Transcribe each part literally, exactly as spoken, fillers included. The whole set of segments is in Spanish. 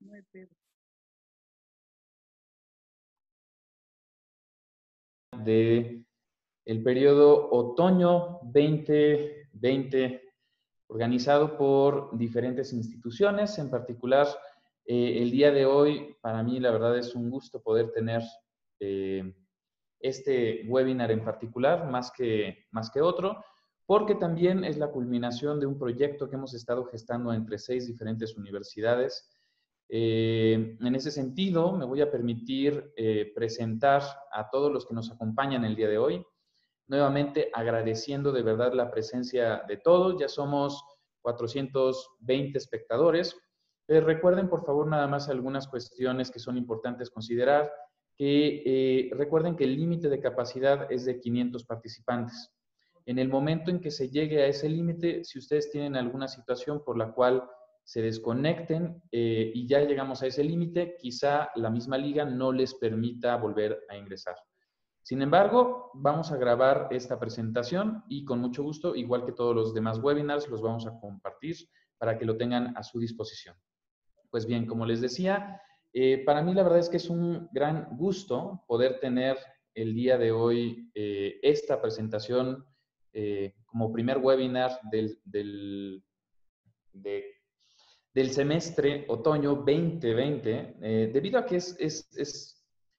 No hay pedo. De el periodo otoño veinte veinte, organizado por diferentes instituciones. En particular, eh, el día de hoy, para mí, la verdad es un gusto poder tener eh, este webinar en particular, más que, más que otro, porque también es la culminación de un proyecto que hemos estado gestando entre seis diferentes universidades. Eh, en ese sentido, me voy a permitir eh, presentar a todos los que nos acompañan el día de hoy, nuevamente agradeciendo de verdad la presencia de todos. Ya somos cuatrocientos veinte espectadores. Eh, recuerden, por favor, nada más algunas cuestiones que son importantes considerar, que eh, recuerden que el límite de capacidad es de quinientos participantes. En el momento en que se llegue a ese límite, si ustedes tienen alguna situación por la cual se desconecten eh, y ya llegamos a ese límite, quizá la misma liga no les permita volver a ingresar. Sin embargo, vamos a grabar esta presentación y con mucho gusto, igual que todos los demás webinars, los vamos a compartir para que lo tengan a su disposición. Pues bien, como les decía, eh, para mí la verdad es que es un gran gusto poder tener el día de hoy eh, esta presentación eh, como primer webinar del, del, de, del semestre otoño veinte veinte, eh, debido a que es, es, es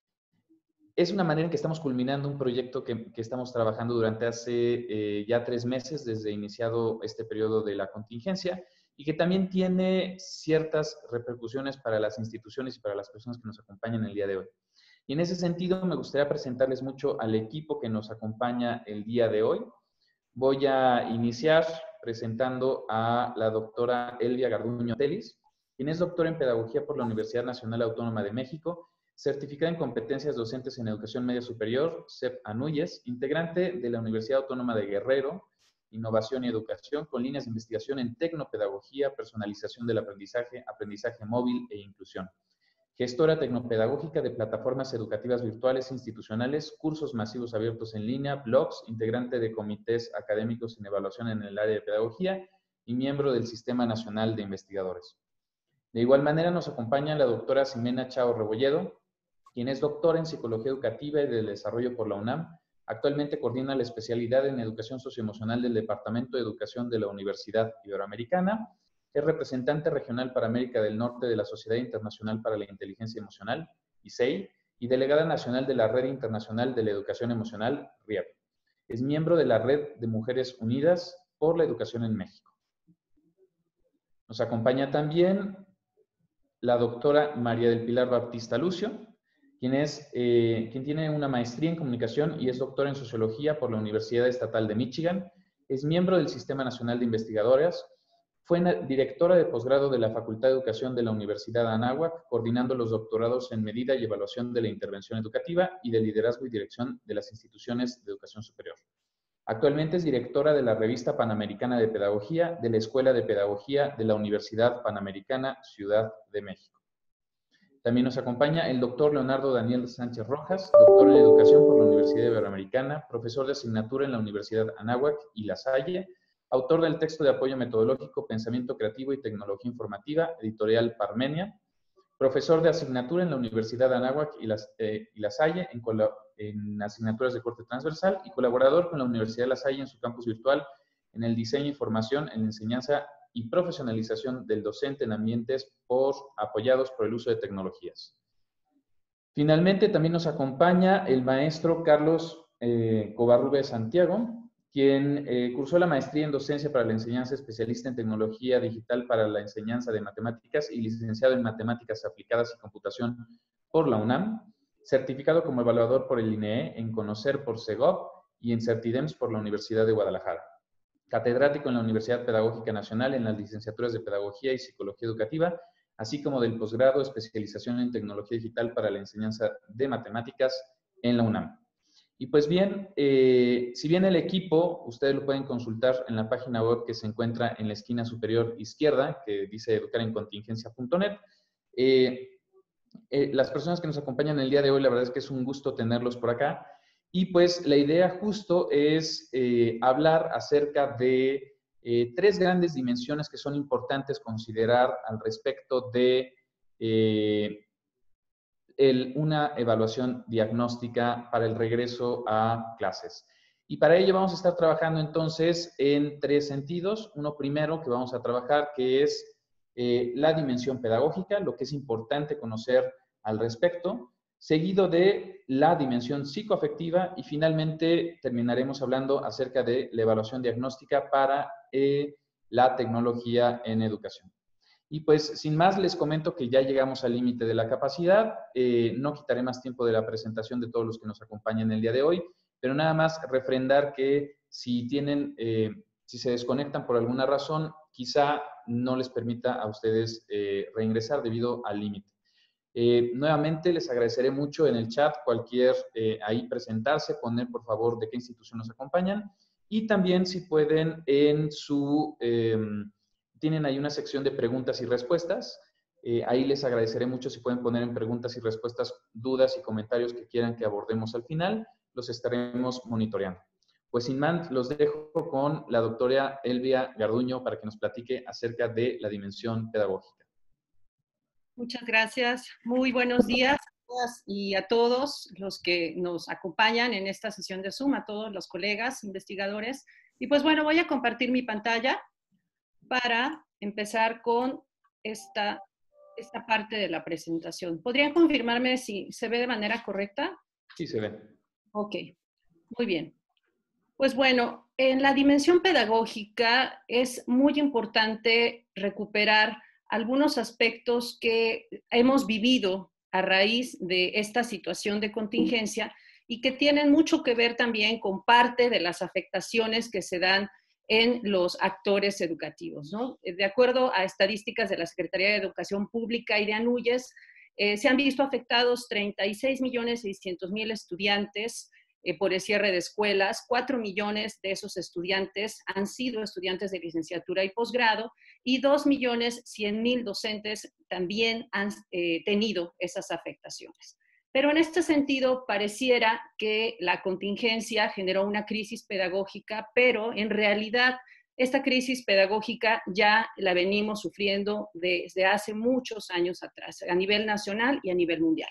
Es una manera en que estamos culminando un proyecto que, que estamos trabajando durante hace eh, ya tres meses desde iniciado este periodo de la contingencia y que también tiene ciertas repercusiones para las instituciones y para las personas que nos acompañan el día de hoy. Y en ese sentido me gustaría presentarles mucho al equipo que nos acompaña el día de hoy. Voy a iniciar presentando a la doctora Elvia Garduño Telis, quien es doctora en Pedagogía por la Universidad Nacional Autónoma de México, certificada en competencias docentes en educación media superior, C E P Anuyes, integrante de la Universidad Autónoma de Guerrero, Innovación y Educación, con líneas de investigación en tecnopedagogía, personalización del aprendizaje, aprendizaje móvil e inclusión. Gestora tecnopedagógica de plataformas educativas virtuales institucionales, cursos masivos abiertos en línea, blogs, integrante de comités académicos en evaluación en el área de pedagogía y miembro del Sistema Nacional de Investigadores. De igual manera nos acompaña la doctora Ximena Chao Rebolledo, quien es doctora en Psicología Educativa y del Desarrollo por la UNAM. Actualmente coordina la especialidad en Educación Socioemocional del Departamento de Educación de la Universidad Iberoamericana. Es representante regional para América del Norte de la Sociedad Internacional para la Inteligencia Emocional, I S E I, y delegada nacional de la Red Internacional de la Educación Emocional, R I E P. Es miembro de la Red de Mujeres Unidas por la Educación en México. Nos acompaña también la doctora María del Pilar Baptista Lucio, quien, es, eh, quien tiene una maestría en comunicación y es doctora en sociología por la Universidad Estatal de Michigan. Es miembro del Sistema Nacional de Investigadoras. Fue directora de posgrado de la Facultad de Educación de la Universidad Anáhuac, coordinando los doctorados en medida y evaluación de la intervención educativa y de liderazgo y dirección de las instituciones de educación superior. Actualmente es directora de la Revista Panamericana de Pedagogía de la Escuela de Pedagogía de la Universidad Panamericana, Ciudad de México. También nos acompaña el doctor Leonardo Daniel Sánchez Rojas, doctor en Educación por la Universidad Iberoamericana, profesor de asignatura en la Universidad Anáhuac y La Salle, autor del texto de apoyo metodológico Pensamiento Creativo y Tecnología Informativa, editorial Parmenia, profesor de asignatura en la Universidad de Anáhuac y La, eh, y La Salle en, en asignaturas de corte transversal y colaborador con la Universidad de La Salle en su campus virtual en el diseño y formación en la enseñanza y profesionalización del docente en ambientes por, apoyados por el uso de tecnologías. Finalmente, también nos acompaña el maestro Carlos eh, Covarrubias Santiago, quien eh, cursó la maestría en docencia para la enseñanza, especialista en tecnología digital para la enseñanza de matemáticas y licenciado en matemáticas aplicadas y computación por la UNAM, certificado como evaluador por el I N E E en Conocer por Segov y en Certidems por la Universidad de Guadalajara. Catedrático en la Universidad Pedagógica Nacional en las licenciaturas de Pedagogía y Psicología Educativa, así como del posgrado especialización en tecnología digital para la enseñanza de matemáticas en la UNAM. Y pues bien, eh, si bien el equipo, ustedes lo pueden consultar en la página web que se encuentra en la esquina superior izquierda, que dice educarencontingencia punto net, eh, eh, las personas que nos acompañan el día de hoy, la verdad es que es un gusto tenerlos por acá. Y pues la idea justo es eh, hablar acerca de eh, tres grandes dimensiones que son importantes considerar al respecto de eh, el, una evaluación diagnóstica para el regreso a clases. Y para ello vamos a estar trabajando entonces en tres sentidos. Uno primero que vamos a trabajar, que es eh, la dimensión pedagógica, lo que es importante conocer al respecto, seguido de la dimensión psicoafectiva y finalmente terminaremos hablando acerca de la evaluación diagnóstica para eh, la tecnología en educación. Y pues sin más les comento que ya llegamos al límite de la capacidad. Eh, no quitaré más tiempo de la presentación de todos los que nos acompañan el día de hoy, pero nada más refrendar que si tienen, eh, si se desconectan por alguna razón, quizá no les permita a ustedes eh, reingresar debido al límite. Eh, nuevamente les agradeceré mucho en el chat cualquier, eh, ahí presentarse, poner por favor de qué institución nos acompañan y también si pueden en su, eh, tienen ahí una sección de preguntas y respuestas, eh, ahí les agradeceré mucho si pueden poner en preguntas y respuestas dudas y comentarios que quieran que abordemos al final, los estaremos monitoreando. Pues sin más, los dejo con la doctora Elvia Garduño para que nos platique acerca de la dimensión pedagógica. Muchas gracias. Muy buenos días a todas y a todos los que nos acompañan en esta sesión de Zoom, a todos los colegas investigadores. Y pues bueno, voy a compartir mi pantalla para empezar con esta, esta parte de la presentación. ¿Podrían confirmarme si se ve de manera correcta? Sí, se ve. Ok, muy bien. Pues bueno, en la dimensión pedagógica es muy importante recuperar algunos aspectos que hemos vivido a raíz de esta situación de contingencia y que tienen mucho que ver también con parte de las afectaciones que se dan en los actores educativos, ¿no? De acuerdo a estadísticas de la Secretaría de Educación Pública y de ANUYES, eh, se han visto afectados treinta y seis millones seiscientos mil estudiantes eh, por el cierre de escuelas. cuatro millones de esos estudiantes han sido estudiantes de licenciatura y posgrado y dos millones cien mil docentes también han eh, tenido esas afectaciones. Pero en este sentido, pareciera que la contingencia generó una crisis pedagógica, pero en realidad esta crisis pedagógica ya la venimos sufriendo desde hace muchos años atrás, a nivel nacional y a nivel mundial.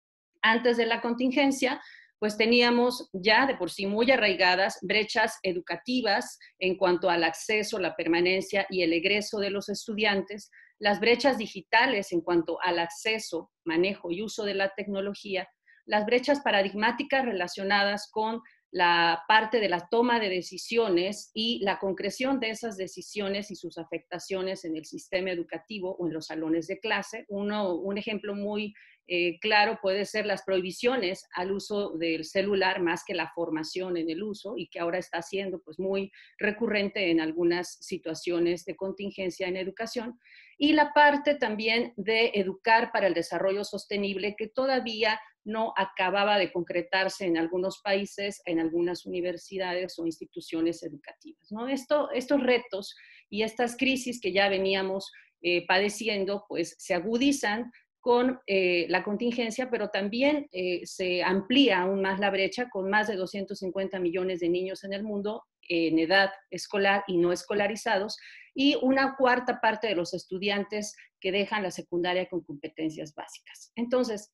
Antes de la contingencia, pues teníamos ya de por sí muy arraigadas brechas educativas en cuanto al acceso, la permanencia y el egreso de los estudiantes, las brechas digitales en cuanto al acceso, manejo y uso de la tecnología, las brechas paradigmáticas relacionadas con la parte de la toma de decisiones y la concreción de esas decisiones y sus afectaciones en el sistema educativo o en los salones de clase. Uno, un ejemplo muy eh, claro puede ser las prohibiciones al uso del celular más que la formación en el uso y que ahora está siendo pues, muy recurrente en algunas situaciones de contingencia en educación. Y la parte también de educar para el desarrollo sostenible que todavía no acababa de concretarse en algunos países, en algunas universidades o instituciones educativas, ¿no? Esto, estos retos y estas crisis que ya veníamos eh, padeciendo, pues se agudizan con eh, la contingencia, pero también eh, se amplía aún más la brecha con más de doscientos cincuenta millones de niños en el mundo en edad escolar y no escolarizados, y una cuarta parte de los estudiantes que dejan la secundaria con competencias básicas. Entonces,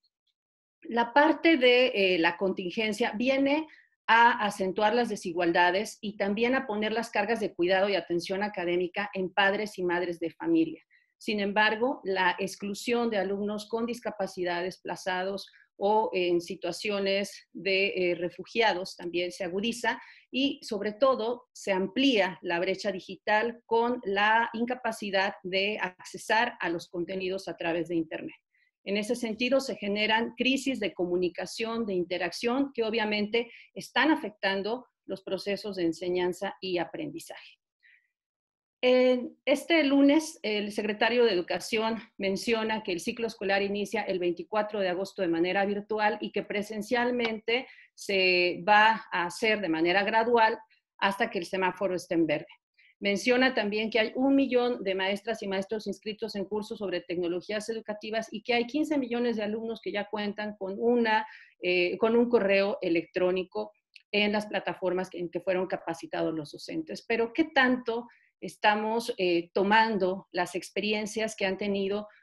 la parte de eh, la contingencia viene a acentuar las desigualdades y también a poner las cargas de cuidado y atención académica en padres y madres de familia. Sin embargo, la exclusión de alumnos con discapacidad desplazados o en situaciones de eh, refugiados también se agudiza y sobre todo se amplía la brecha digital con la incapacidad de accesar a los contenidos a través de Internet. En ese sentido, se generan crisis de comunicación, de interacción, que obviamente están afectando los procesos de enseñanza y aprendizaje. Este lunes, el secretario de Educación menciona que el ciclo escolar inicia el veinticuatro de agosto de manera virtual y que presencialmente se va a hacer de manera gradual hasta que el semáforo esté en verde. Menciona también que hay un millón de maestras y maestros inscritos en cursos sobre tecnologías educativas y que hay quince millones de alumnos que ya cuentan con, una, eh, con un correo electrónico en las plataformas en que fueron capacitados los docentes. Pero ¿qué tanto estamos eh, tomando las experiencias que han tenido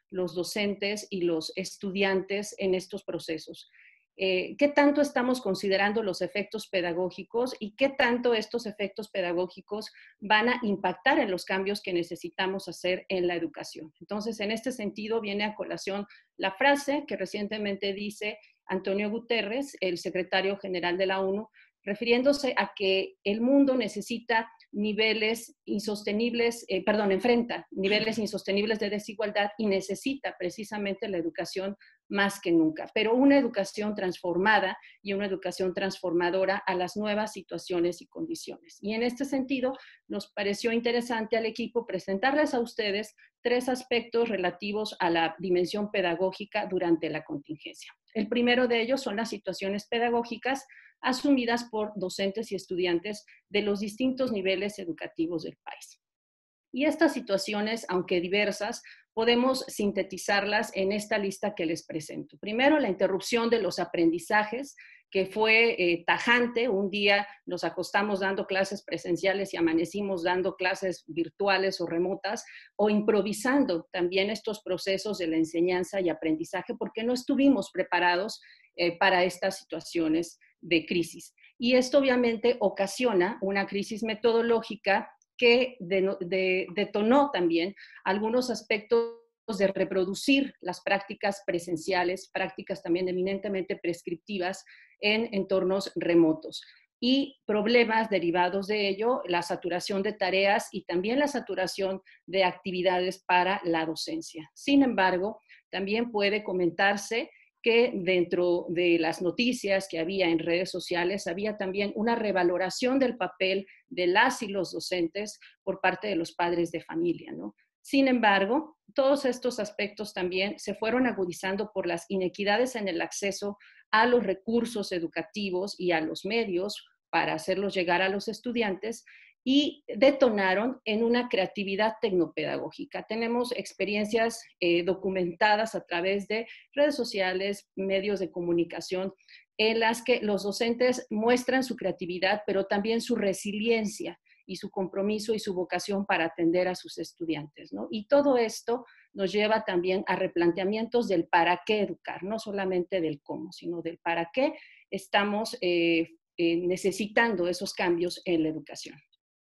los docentes y los estudiantes en estos procesos. Eh, ¿Qué tanto estamos considerando los efectos pedagógicos y qué tanto estos efectos pedagógicos van a impactar en los cambios que necesitamos hacer en la educación? Entonces, en este sentido, viene a colación la frase que recientemente dice Antonio Guterres, el secretario general de la ONU, refiriéndose a que el mundo necesita niveles insostenibles, eh, perdón, enfrenta niveles insostenibles de desigualdad y necesita precisamente la educación más que nunca, pero una educación transformada y una educación transformadora a las nuevas situaciones y condiciones. Y en este sentido, nos pareció interesante al equipo presentarles a ustedes tres aspectos relativos a la dimensión pedagógica durante la contingencia. El primero de ellos son las situaciones pedagógicas asumidas por docentes y estudiantes de los distintos niveles educativos del país. Y estas situaciones, aunque diversas, podemos sintetizarlas en esta lista que les presento. Primero, la interrupción de los aprendizajes, que fue eh, tajante. Un día nos acostamos dando clases presenciales y amanecimos dando clases virtuales o remotas, o improvisando también estos procesos de la enseñanza y aprendizaje, porque no estuvimos preparados eh, para estas situaciones de crisis. Y esto obviamente ocasiona una crisis metodológica que de, de, detonó también algunos aspectos de reproducir las prácticas presenciales, prácticas también eminentemente prescriptivas en entornos remotos. Y problemas derivados de ello, la saturación de tareas y también la saturación de actividades para la docencia. Sin embargo, también puede comentarse que dentro de las noticias que había en redes sociales había también una revaloración del papel de las y los docentes por parte de los padres de familia, ¿no? Sin embargo, todos estos aspectos también se fueron agudizando por las inequidades en el acceso a los recursos educativos y a los medios para hacerlos llegar a los estudiantes, y detonaron en una creatividad tecnopedagógica. Tenemos experiencias eh, documentadas a través de redes sociales, medios de comunicación, en las que los docentes muestran su creatividad, pero también su resiliencia y su compromiso y su vocación para atender a sus estudiantes, ¿no? Y todo esto nos lleva también a replanteamientos del para qué educar, no solamente del cómo, sino del para qué estamos eh, eh, necesitando esos cambios en la educación.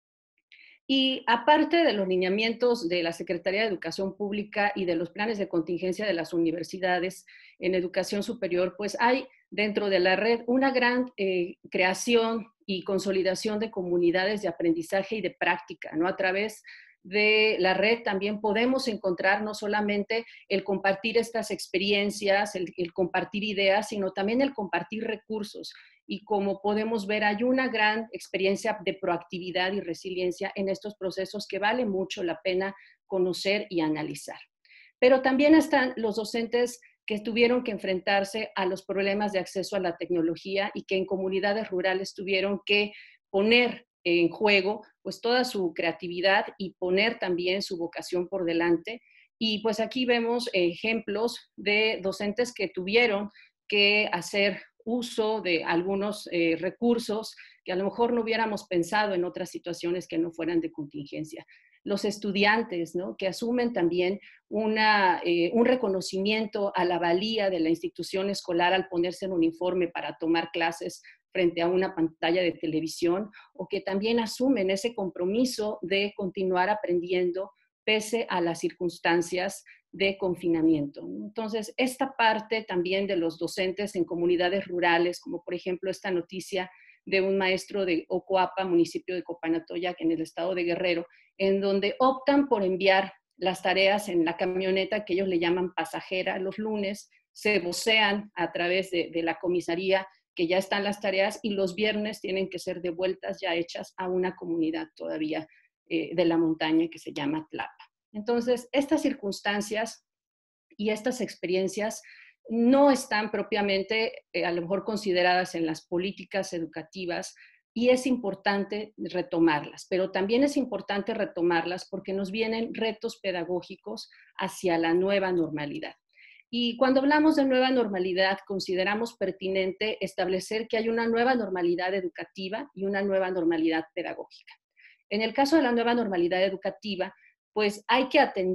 Y aparte de los lineamientos de la Secretaría de Educación Pública y de los planes de contingencia de las universidades en educación superior, pues hay dentro de la red una gran eh, creación y consolidación de comunidades de aprendizaje y de práctica, ¿no? A través de la red también podemos encontrar no solamente el compartir estas experiencias, el, el compartir ideas, sino también el compartir recursos. Y como podemos ver, hay una gran experiencia de proactividad y resiliencia en estos procesos que vale mucho la pena conocer y analizar. Pero también están los docentes que tuvieron que enfrentarse a los problemas de acceso a la tecnología y que en comunidades rurales tuvieron que poner en juego pues toda su creatividad y poner también su vocación por delante. Y pues aquí vemos ejemplos de docentes que tuvieron que hacer uso de algunos eh, recursos que a lo mejor no hubiéramos pensado en otras situaciones que no fueran de contingencia. Los estudiantes, ¿no? Que asumen también una, eh, un reconocimiento a la valía de la institución escolar al ponerse en uniforme para tomar clases frente a una pantalla de televisión, o que también asumen ese compromiso de continuar aprendiendo pese a las circunstancias de confinamiento. Entonces, esta parte también de los docentes en comunidades rurales, como por ejemplo esta noticia de un maestro de Ocoapa, municipio de Copanatoyac, en el estado de Guerrero, en donde optan por enviar las tareas en la camioneta que ellos le llaman pasajera los lunes, se vocean a través de, de la comisaría que ya están las tareas y los viernes tienen que ser devueltas ya hechas a una comunidad todavía eh, de la montaña que se llama Tlapa. Entonces, estas circunstancias y estas experiencias no están propiamente eh, a lo mejor consideradas en las políticas educativas y es importante retomarlas, pero también es importante retomarlas porque nos vienen retos pedagógicos hacia la nueva normalidad. Y cuando hablamos de nueva normalidad, consideramos pertinente establecer que hay una nueva normalidad educativa y una nueva normalidad pedagógica. En el caso de la nueva normalidad educativa, pues hay que atender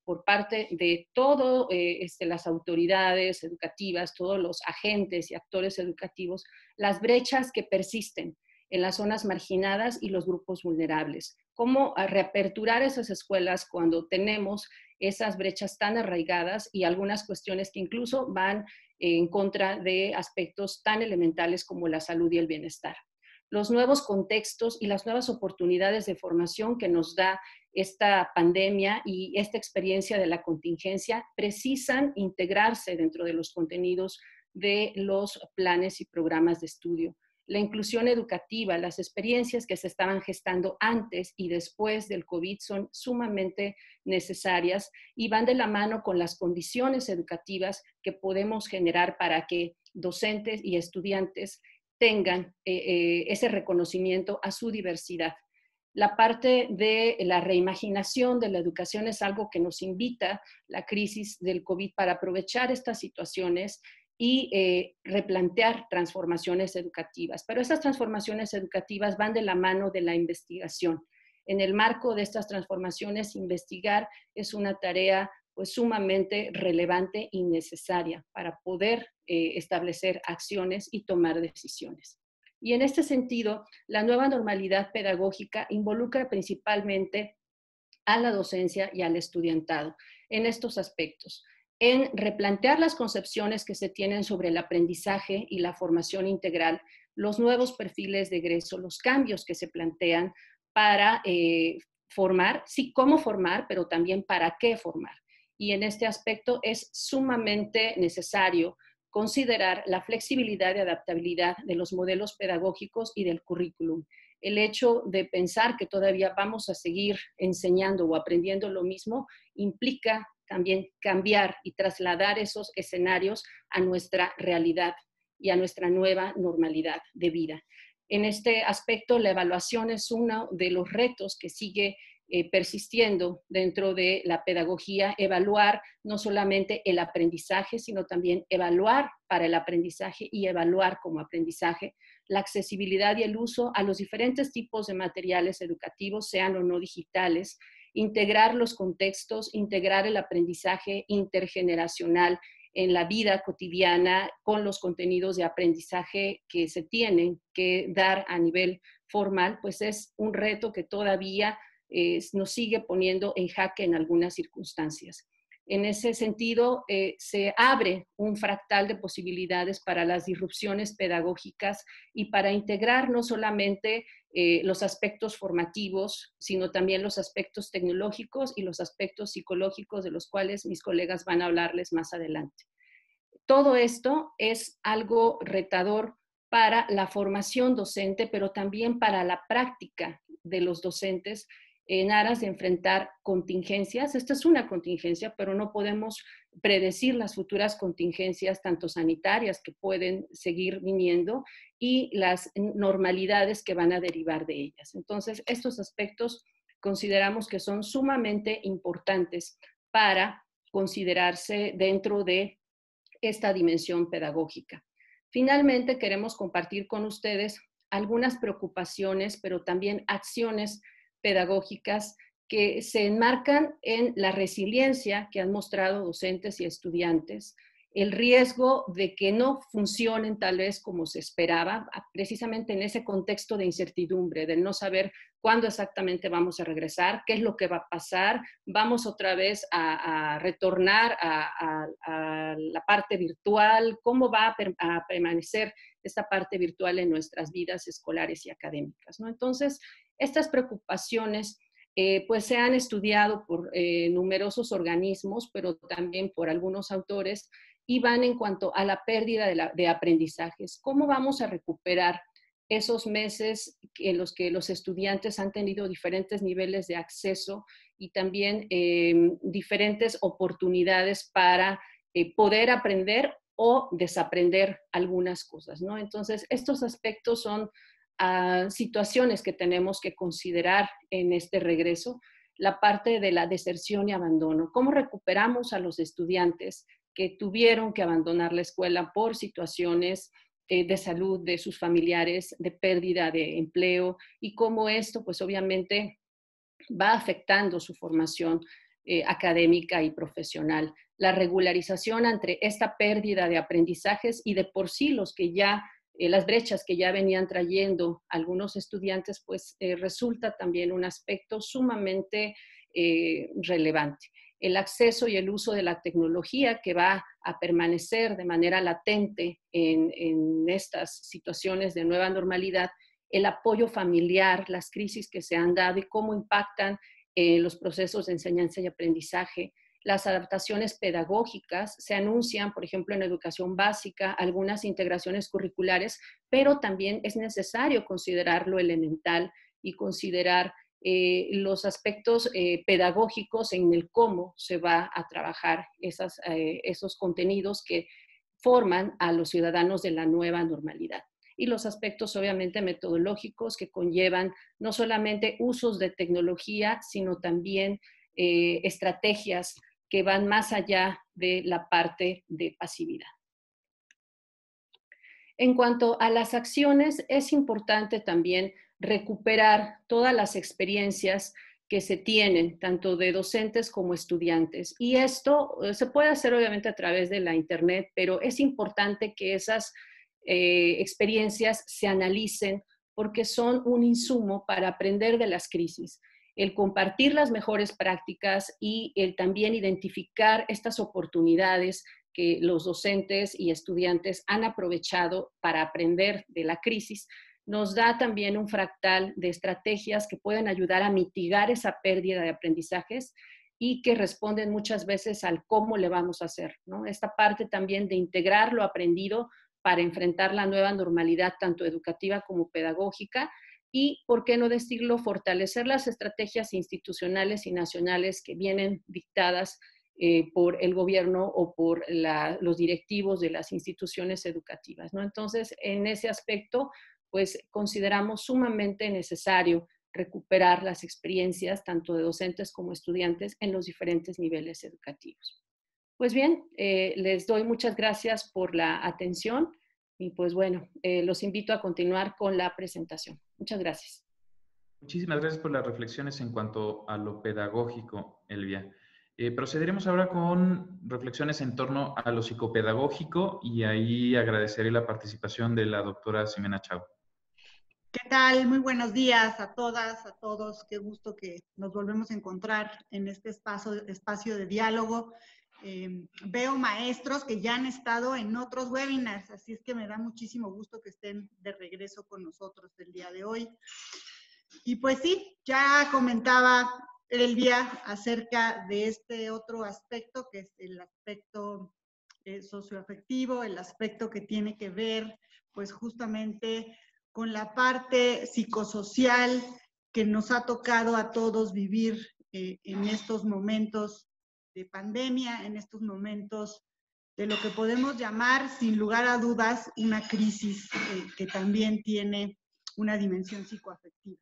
por parte de todas eh, este, las autoridades educativas, todos los agentes y actores educativos, las brechas que persisten en las zonas marginadas y los grupos vulnerables. Cómo reaperturar esas escuelas cuando tenemos esas brechas tan arraigadas y algunas cuestiones que incluso van en contra de aspectos tan elementales como la salud y el bienestar. Los nuevos contextos y las nuevas oportunidades de formación que nos da esta pandemia y esta experiencia de la contingencia precisan integrarse dentro de los contenidos de los planes y programas de estudio. La inclusión educativa, las experiencias que se estaban gestando antes y después del COVID son sumamente necesarias y van de la mano con las condiciones educativas que podemos generar para que docentes y estudiantes tengan eh, eh, ese reconocimiento a su diversidad. La parte de la reimaginación de la educación es algo que nos invita la crisis del COVID para aprovechar estas situaciones y eh, replantear transformaciones educativas. Pero esas transformaciones educativas van de la mano de la investigación. En el marco de estas transformaciones, investigar es una tarea pues, sumamente relevante y necesaria para poder eh, establecer acciones y tomar decisiones. Y en este sentido, la nueva normalidad pedagógica involucra principalmente a la docencia y al estudiantado en estos aspectos, en replantear las concepciones que se tienen sobre el aprendizaje y la formación integral, los nuevos perfiles de egreso, los cambios que se plantean para eh, formar, sí, cómo formar, pero también para qué formar. Y en este aspecto es sumamente necesario considerar la flexibilidad y adaptabilidad de los modelos pedagógicos y del currículum. El hecho de pensar que todavía vamos a seguir enseñando o aprendiendo lo mismo implica también cambiar y trasladar esos escenarios a nuestra realidad y a nuestra nueva normalidad de vida. En este aspecto, la evaluación es uno de los retos que sigue eh, persistiendo dentro de la pedagogía, evaluar no solamente el aprendizaje, sino también evaluar para el aprendizaje y evaluar como aprendizaje la accesibilidad y el uso a los diferentes tipos de materiales educativos, sean o no digitales, integrar los contextos, integrar el aprendizaje intergeneracional en la vida cotidiana con los contenidos de aprendizaje que se tienen que dar a nivel formal, pues es un reto que todavía eh, nos sigue poniendo en jaque en algunas circunstancias. En ese sentido, eh, se abre un fractal de posibilidades para las disrupciones pedagógicas y para integrar no solamente eh, los aspectos formativos, sino también los aspectos tecnológicos y los aspectos psicológicos de los cuales mis colegas van a hablarles más adelante. Todo esto es algo retador para la formación docente, pero también para la práctica de los docentes en aras de enfrentar contingencias. Esta es una contingencia, pero no podemos predecir las futuras contingencias, tanto sanitarias que pueden seguir viniendo y las normalidades que van a derivar de ellas. Entonces, estos aspectos consideramos que son sumamente importantes para considerarse dentro de esta dimensión pedagógica. Finalmente, queremos compartir con ustedes algunas preocupaciones, pero también acciones pedagógicas que se enmarcan en la resiliencia que han mostrado docentes y estudiantes, el riesgo de que no funcionen tal vez como se esperaba, precisamente en ese contexto de incertidumbre, de no saber cuándo exactamente vamos a regresar, qué es lo que va a pasar, vamos otra vez a, a retornar a, a, a la parte virtual, cómo va a, per, a permanecer esta parte virtual en nuestras vidas escolares y académicas, ¿no? Entonces, estas preocupaciones eh, pues se han estudiado por eh, numerosos organismos, pero también por algunos autores, y van en cuanto a la pérdida de, la, de aprendizajes. ¿Cómo vamos a recuperar esos meses en los que los estudiantes han tenido diferentes niveles de acceso y también eh, diferentes oportunidades para eh, poder aprender o desaprender algunas cosas, ¿no? Entonces, estos aspectos son uh, situaciones que tenemos que considerar en este regreso. La parte de la deserción y abandono. ¿Cómo recuperamos a los estudiantes que tuvieron que abandonar la escuela por situaciones eh, de salud de sus familiares, de pérdida de empleo, y cómo esto, pues obviamente, va afectando su formación eh, académica y profesional. La regularización entre esta pérdida de aprendizajes y de por sí los que ya, eh, las brechas que ya venían trayendo algunos estudiantes, pues eh, resulta también un aspecto sumamente eh, relevante. El acceso y el uso de la tecnología que va a permanecer de manera latente en, en estas situaciones de nueva normalidad, el apoyo familiar, las crisis que se han dado y cómo impactan eh, los procesos de enseñanza y aprendizaje, las adaptaciones pedagógicas, se anuncian, por ejemplo, en educación básica, algunas integraciones curriculares, pero también es necesario considerar lo elemental y considerar eh, los aspectos eh, pedagógicos en el cómo se va a trabajar esas, eh, esos contenidos que forman a los ciudadanos de la nueva normalidad. Y los aspectos obviamente metodológicos que conllevan no solamente usos de tecnología, sino también eh, estrategias que van más allá de la parte de pasividad. En cuanto a las acciones, es importante también recuperar todas las experiencias que se tienen, tanto de docentes como estudiantes. Y esto se puede hacer obviamente a través de la internet, pero es importante que esas eh, experiencias se analicen porque son un insumo para aprender de las crisis. El compartir las mejores prácticas y el también identificar estas oportunidades que los docentes y estudiantes han aprovechado para aprender de la crisis, nos da también un fractal de estrategias que pueden ayudar a mitigar esa pérdida de aprendizajes y que responden muchas veces al cómo le vamos a hacer, ¿no? Esta parte también de integrar lo aprendido para enfrentar la nueva normalidad, tanto educativa como pedagógica, y, ¿por qué no decirlo?, fortalecer las estrategias institucionales y nacionales que vienen dictadas eh, por el gobierno o por la, los directivos de las instituciones educativas, ¿no? Entonces, en ese aspecto, pues consideramos sumamente necesario recuperar las experiencias tanto de docentes como estudiantes en los diferentes niveles educativos. Pues bien, eh, les doy muchas gracias por la atención y pues bueno, eh, los invito a continuar con la presentación. Muchas gracias. Muchísimas gracias por las reflexiones en cuanto a lo pedagógico, Elvia. Eh, procederemos ahora con reflexiones en torno a lo psicopedagógico y ahí agradeceré la participación de la doctora Ximena Chao. ¿Qué tal? Muy buenos días a todas, a todos. Qué gusto que nos volvemos a encontrar en este espacio, espacio de diálogo. Eh, veo maestros que ya han estado en otros webinars, así es que me da muchísimo gusto que estén de regreso con nosotros el día de hoy. Y pues sí, ya comentaba Elvia acerca de este otro aspecto, que es el aspecto eh, socioafectivo, el aspecto que tiene que ver pues justamente con la parte psicosocial que nos ha tocado a todos vivir eh, en estos momentos de pandemia, en estos momentos de lo que podemos llamar, sin lugar a dudas, una crisis eh, que también tiene una dimensión psicoafectiva.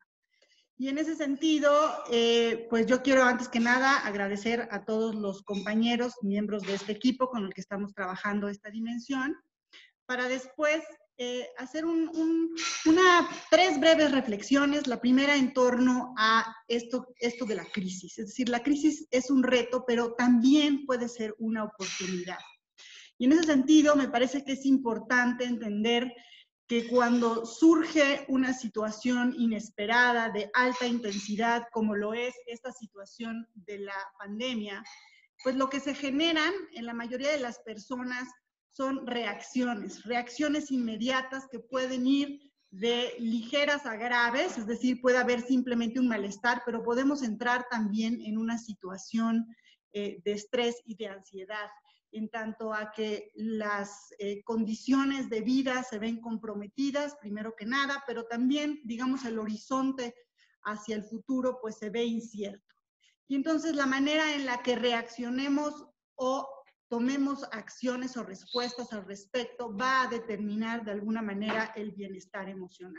Y en ese sentido, eh, pues yo quiero antes que nada agradecer a todos los compañeros, miembros de este equipo con el que estamos trabajando esta dimensión, para después eh, hacer un, un, una, tres breves reflexiones. La primera en torno a esto, esto de la crisis. Es decir, la crisis es un reto, pero también puede ser una oportunidad. Y en ese sentido, me parece que es importante entender que cuando surge una situación inesperada de alta intensidad, como lo es esta situación de la pandemia, pues lo que se generan en la mayoría de las personas son reacciones, reacciones inmediatas que pueden ir de ligeras a graves, es decir, puede haber simplemente un malestar, pero podemos entrar también en una situación eh, de estrés y de ansiedad, en tanto a que las eh, condiciones de vida se ven comprometidas, primero que nada, pero también, digamos, el horizonte hacia el futuro, pues se ve incierto. Y entonces la manera en la que reaccionemos o tomemos acciones o respuestas al respecto va a determinar de alguna manera el bienestar emocional.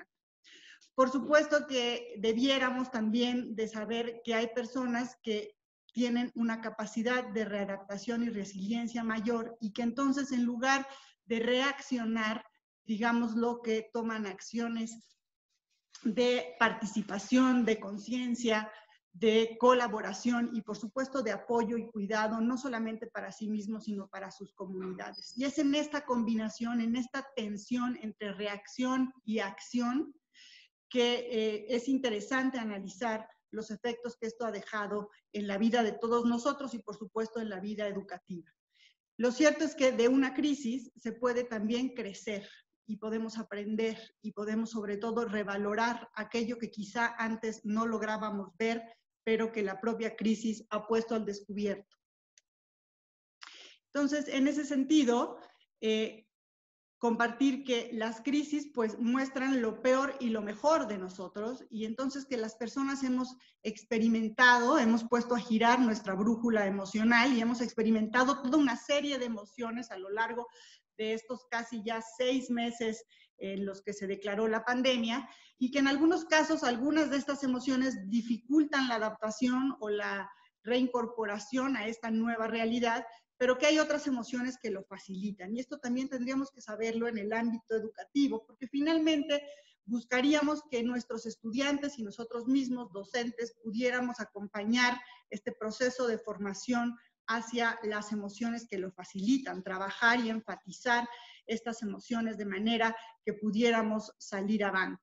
Por supuesto que debiéramos también de saber que hay personas que tienen una capacidad de readaptación y resiliencia mayor y que entonces en lugar de reaccionar, digámoslo, que toman acciones de participación, de conciencia, de colaboración y, por supuesto, de apoyo y cuidado, no solamente para sí mismos, sino para sus comunidades. Y es en esta combinación, en esta tensión entre reacción y acción, que eh, es interesante analizar los efectos que esto ha dejado en la vida de todos nosotros y, por supuesto, en la vida educativa. Lo cierto es que de una crisis se puede también crecer y podemos aprender y podemos, sobre todo, revalorar aquello que quizá antes no lográbamos ver, pero que la propia crisis ha puesto al descubierto. Entonces, en ese sentido, eh, compartir que las crisis pues muestran lo peor y lo mejor de nosotros, y entonces que las personas hemos experimentado, hemos puesto a girar nuestra brújula emocional y hemos experimentado toda una serie de emociones a lo largo de estos casi ya seis meses en los que se declaró la pandemia, y que en algunos casos algunas de estas emociones dificultan la adaptación o la reincorporación a esta nueva realidad, pero que hay otras emociones que lo facilitan. Y esto también tendríamos que saberlo en el ámbito educativo, porque finalmente buscaríamos que nuestros estudiantes y nosotros mismos, docentes, pudiéramos acompañar este proceso de formación hacia las emociones que lo facilitan, trabajar y enfatizar estas emociones de manera que pudiéramos salir avante.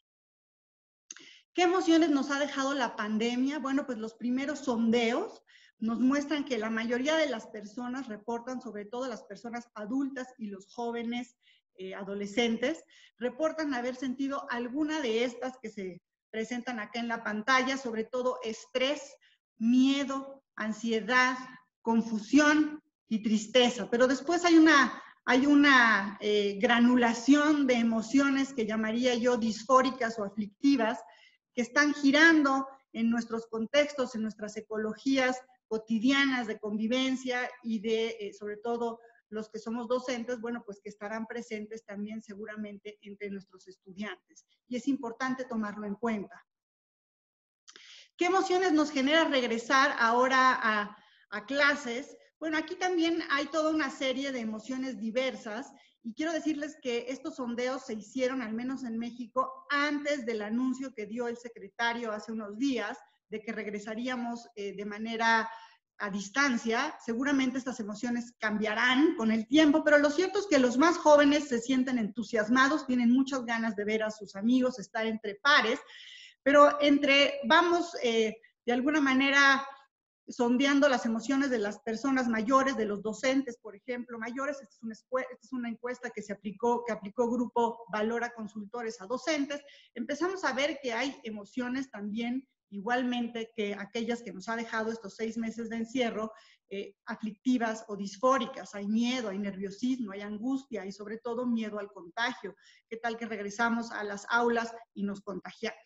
¿Qué emociones nos ha dejado la pandemia? Bueno, pues los primeros sondeos nos muestran que la mayoría de las personas reportan, sobre todo las personas adultas y los jóvenes eh, adolescentes, reportan haber sentido alguna de estas que se presentan acá en la pantalla, sobre todo estrés, miedo, ansiedad, confusión y tristeza. Pero después hay una, hay una eh, granulación de emociones que llamaría yo disfóricas o aflictivas, que están girando en nuestros contextos, en nuestras ecologías cotidianas de convivencia y de, eh, sobre todo, los que somos docentes, bueno, pues que estarán presentes también seguramente entre nuestros estudiantes. Y es importante tomarlo en cuenta. ¿Qué emociones nos genera regresar ahora a, a clases? Bueno, aquí también hay toda una serie de emociones diversas, y quiero decirles que estos sondeos se hicieron, al menos en México, antes del anuncio que dio el secretario hace unos días de que regresaríamos eh, de manera a distancia. Seguramente estas emociones cambiarán con el tiempo, pero lo cierto es que los más jóvenes se sienten entusiasmados, tienen muchas ganas de ver a sus amigos, estar entre pares, pero entre, vamos eh, de alguna manera sondeando las emociones de las personas mayores, de los docentes, por ejemplo, mayores. Esta es una, esta es una encuesta que se aplicó, que aplicó Grupo Valora Consultores a docentes. Empezamos a ver que hay emociones también, igualmente que aquellas que nos ha dejado estos seis meses de encierro, eh, aflictivas o disfóricas. Hay miedo, hay nerviosismo, hay angustia y sobre todo miedo al contagio. ¿Qué tal que regresamos a las aulas y nos contagiamos?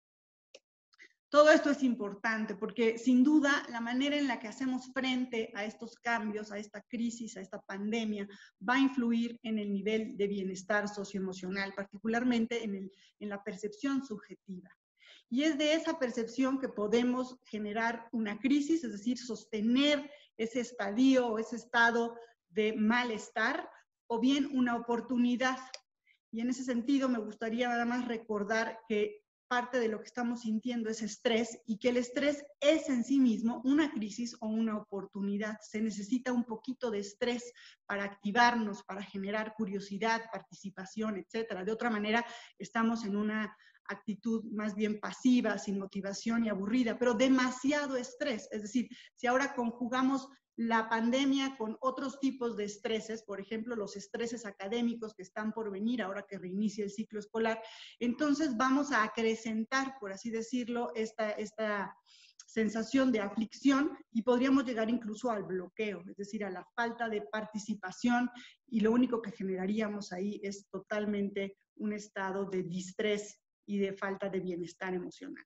Todo esto es importante porque, sin duda, la manera en la que hacemos frente a estos cambios, a esta crisis, a esta pandemia, va a influir en el nivel de bienestar socioemocional, particularmente en, el, en la percepción subjetiva. Y es de esa percepción que podemos generar una crisis, es decir, sostener ese estadio o ese estado de malestar, o bien una oportunidad. Y en ese sentido me gustaría nada más recordar que parte de lo que estamos sintiendo es estrés, y que el estrés es en sí mismo una crisis o una oportunidad. Se necesita un poquito de estrés para activarnos, para generar curiosidad, participación, etcétera. De otra manera, estamos en una actitud más bien pasiva, sin motivación y aburrida, pero demasiado estrés. Es decir, si ahora conjugamos la pandemia con otros tipos de estreses, por ejemplo, los estreses académicos que están por venir ahora que reinicia el ciclo escolar, entonces vamos a acrecentar, por así decirlo, esta, esta sensación de aflicción, y podríamos llegar incluso al bloqueo, es decir, a la falta de participación, y lo único que generaríamos ahí es totalmente un estado de distrés y de falta de bienestar emocional.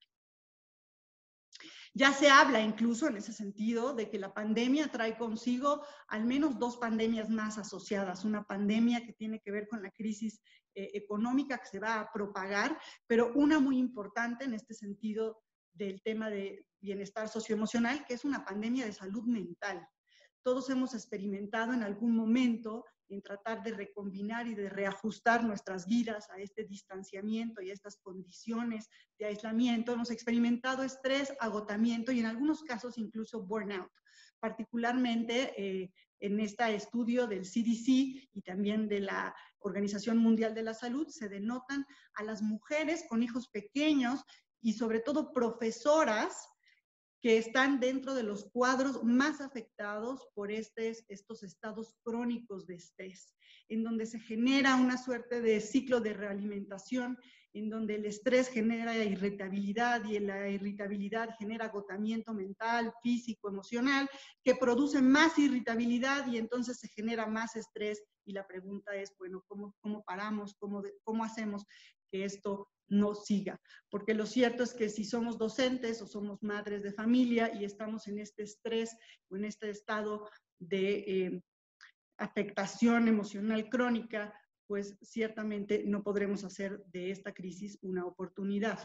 Ya se habla incluso en ese sentido de que la pandemia trae consigo al menos dos pandemias más asociadas. Una pandemia que tiene que ver con la crisis eh, económica que se va a propagar, pero una muy importante en este sentido del tema de bienestar socioemocional, que es una pandemia de salud mental. todos hemos experimentado en algún momento en tratar de recombinar y de reajustar nuestras vidas a este distanciamiento y a estas condiciones de aislamiento. Hemos experimentado estrés, agotamiento y en algunos casos incluso burnout. Particularmente eh, en este estudio del C D C y también de la Organización Mundial de la Salud, se denotan a las mujeres con hijos pequeños y sobre todo profesoras que están dentro de los cuadros más afectados por estes, estos estados crónicos de estrés, en donde se genera una suerte de ciclo de realimentación, en donde el estrés genera irritabilidad y la irritabilidad genera agotamiento mental, físico, emocional, que produce más irritabilidad y entonces se genera más estrés. Y la pregunta es, bueno, ¿cómo, cómo paramos? ¿Cómo, cómo hacemos que esto no siga? Porque lo cierto es que si somos docentes o somos madres de familia y estamos en este estrés o en este estado de eh, afectación emocional crónica, pues ciertamente no podremos hacer de esta crisis una oportunidad.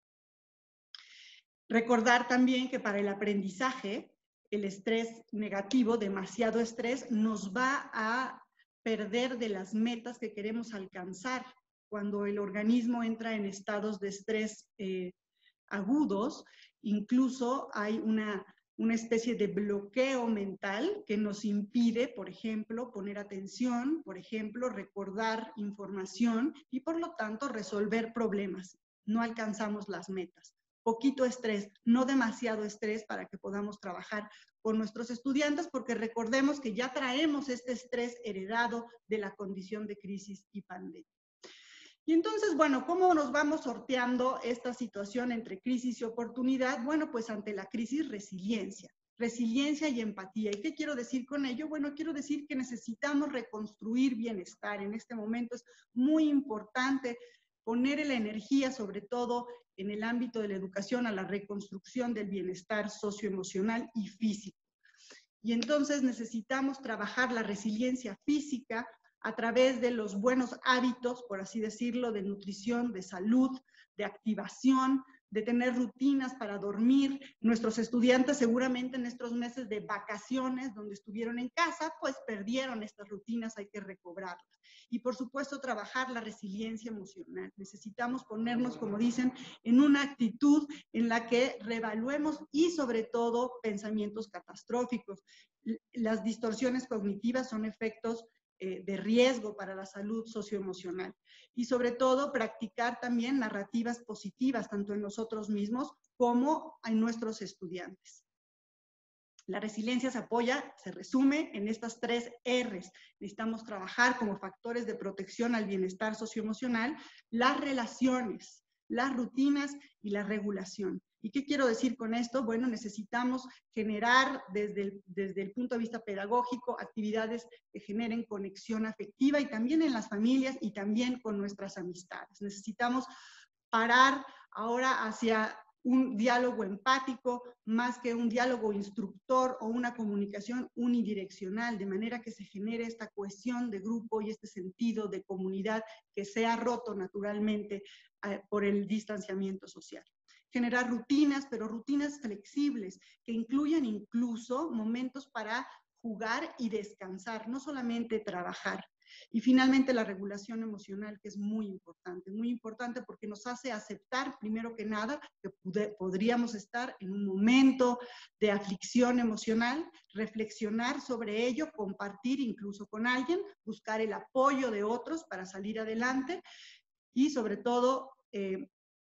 Recordar también que para el aprendizaje, el estrés negativo, demasiado estrés, nos va a perder de las metas que queremos alcanzar. Cuando el organismo entra en estados de estrés eh, agudos, incluso hay una, una especie de bloqueo mental que nos impide, por ejemplo, poner atención, por ejemplo, recordar información y por lo tanto resolver problemas. No alcanzamos las metas. Poquito estrés, no demasiado estrés para que podamos trabajar con nuestros estudiantes, porque recordemos que ya traemos este estrés heredado de la condición de crisis y pandemia. Y entonces, bueno, ¿cómo nos vamos sorteando esta situación entre crisis y oportunidad? Bueno, pues ante la crisis, resiliencia. Resiliencia y empatía. ¿Y qué quiero decir con ello? Bueno, quiero decir que necesitamos reconstruir bienestar. En este momento es muy importante poner la energía, sobre todo en el ámbito de la educación, a la reconstrucción del bienestar socioemocional y físico. Y entonces necesitamos trabajar la resiliencia física a través de los buenos hábitos, por así decirlo, de nutrición, de salud, de activación, de tener rutinas para dormir. Nuestros estudiantes seguramente en estos meses de vacaciones, donde estuvieron en casa, pues perdieron estas rutinas, hay que recobrarlas. Y por supuesto trabajar la resiliencia emocional. Necesitamos ponernos, como dicen, en una actitud en la que reevaluemos y sobre todo pensamientos catastróficos. Las distorsiones cognitivas son efectos Eh, de riesgo para la salud socioemocional. Y sobre todo, practicar también narrativas positivas, tanto en nosotros mismos como en nuestros estudiantes. La resiliencia se apoya, se resume en estas tres R's. Necesitamos trabajar como factores de protección al bienestar socioemocional, las relaciones, las rutinas y la regulación. ¿Y qué quiero decir con esto? Bueno, necesitamos generar desde el, desde el punto de vista pedagógico actividades que generen conexión afectiva y también en las familias y también con nuestras amistades. Necesitamos parar ahora hacia un diálogo empático más que un diálogo instructor o una comunicación unidireccional, de manera que se genere esta cohesión de grupo y este sentido de comunidad que se ha roto naturalmente eh, por el distanciamiento social. Generar rutinas, pero rutinas flexibles, que incluyan incluso momentos para jugar y descansar, no solamente trabajar. Y finalmente la regulación emocional, que es muy importante, muy importante porque nos hace aceptar, primero que nada, que podríamos estar en un momento de aflicción emocional, reflexionar sobre ello, compartir incluso con alguien, buscar el apoyo de otros para salir adelante y sobre todo eh,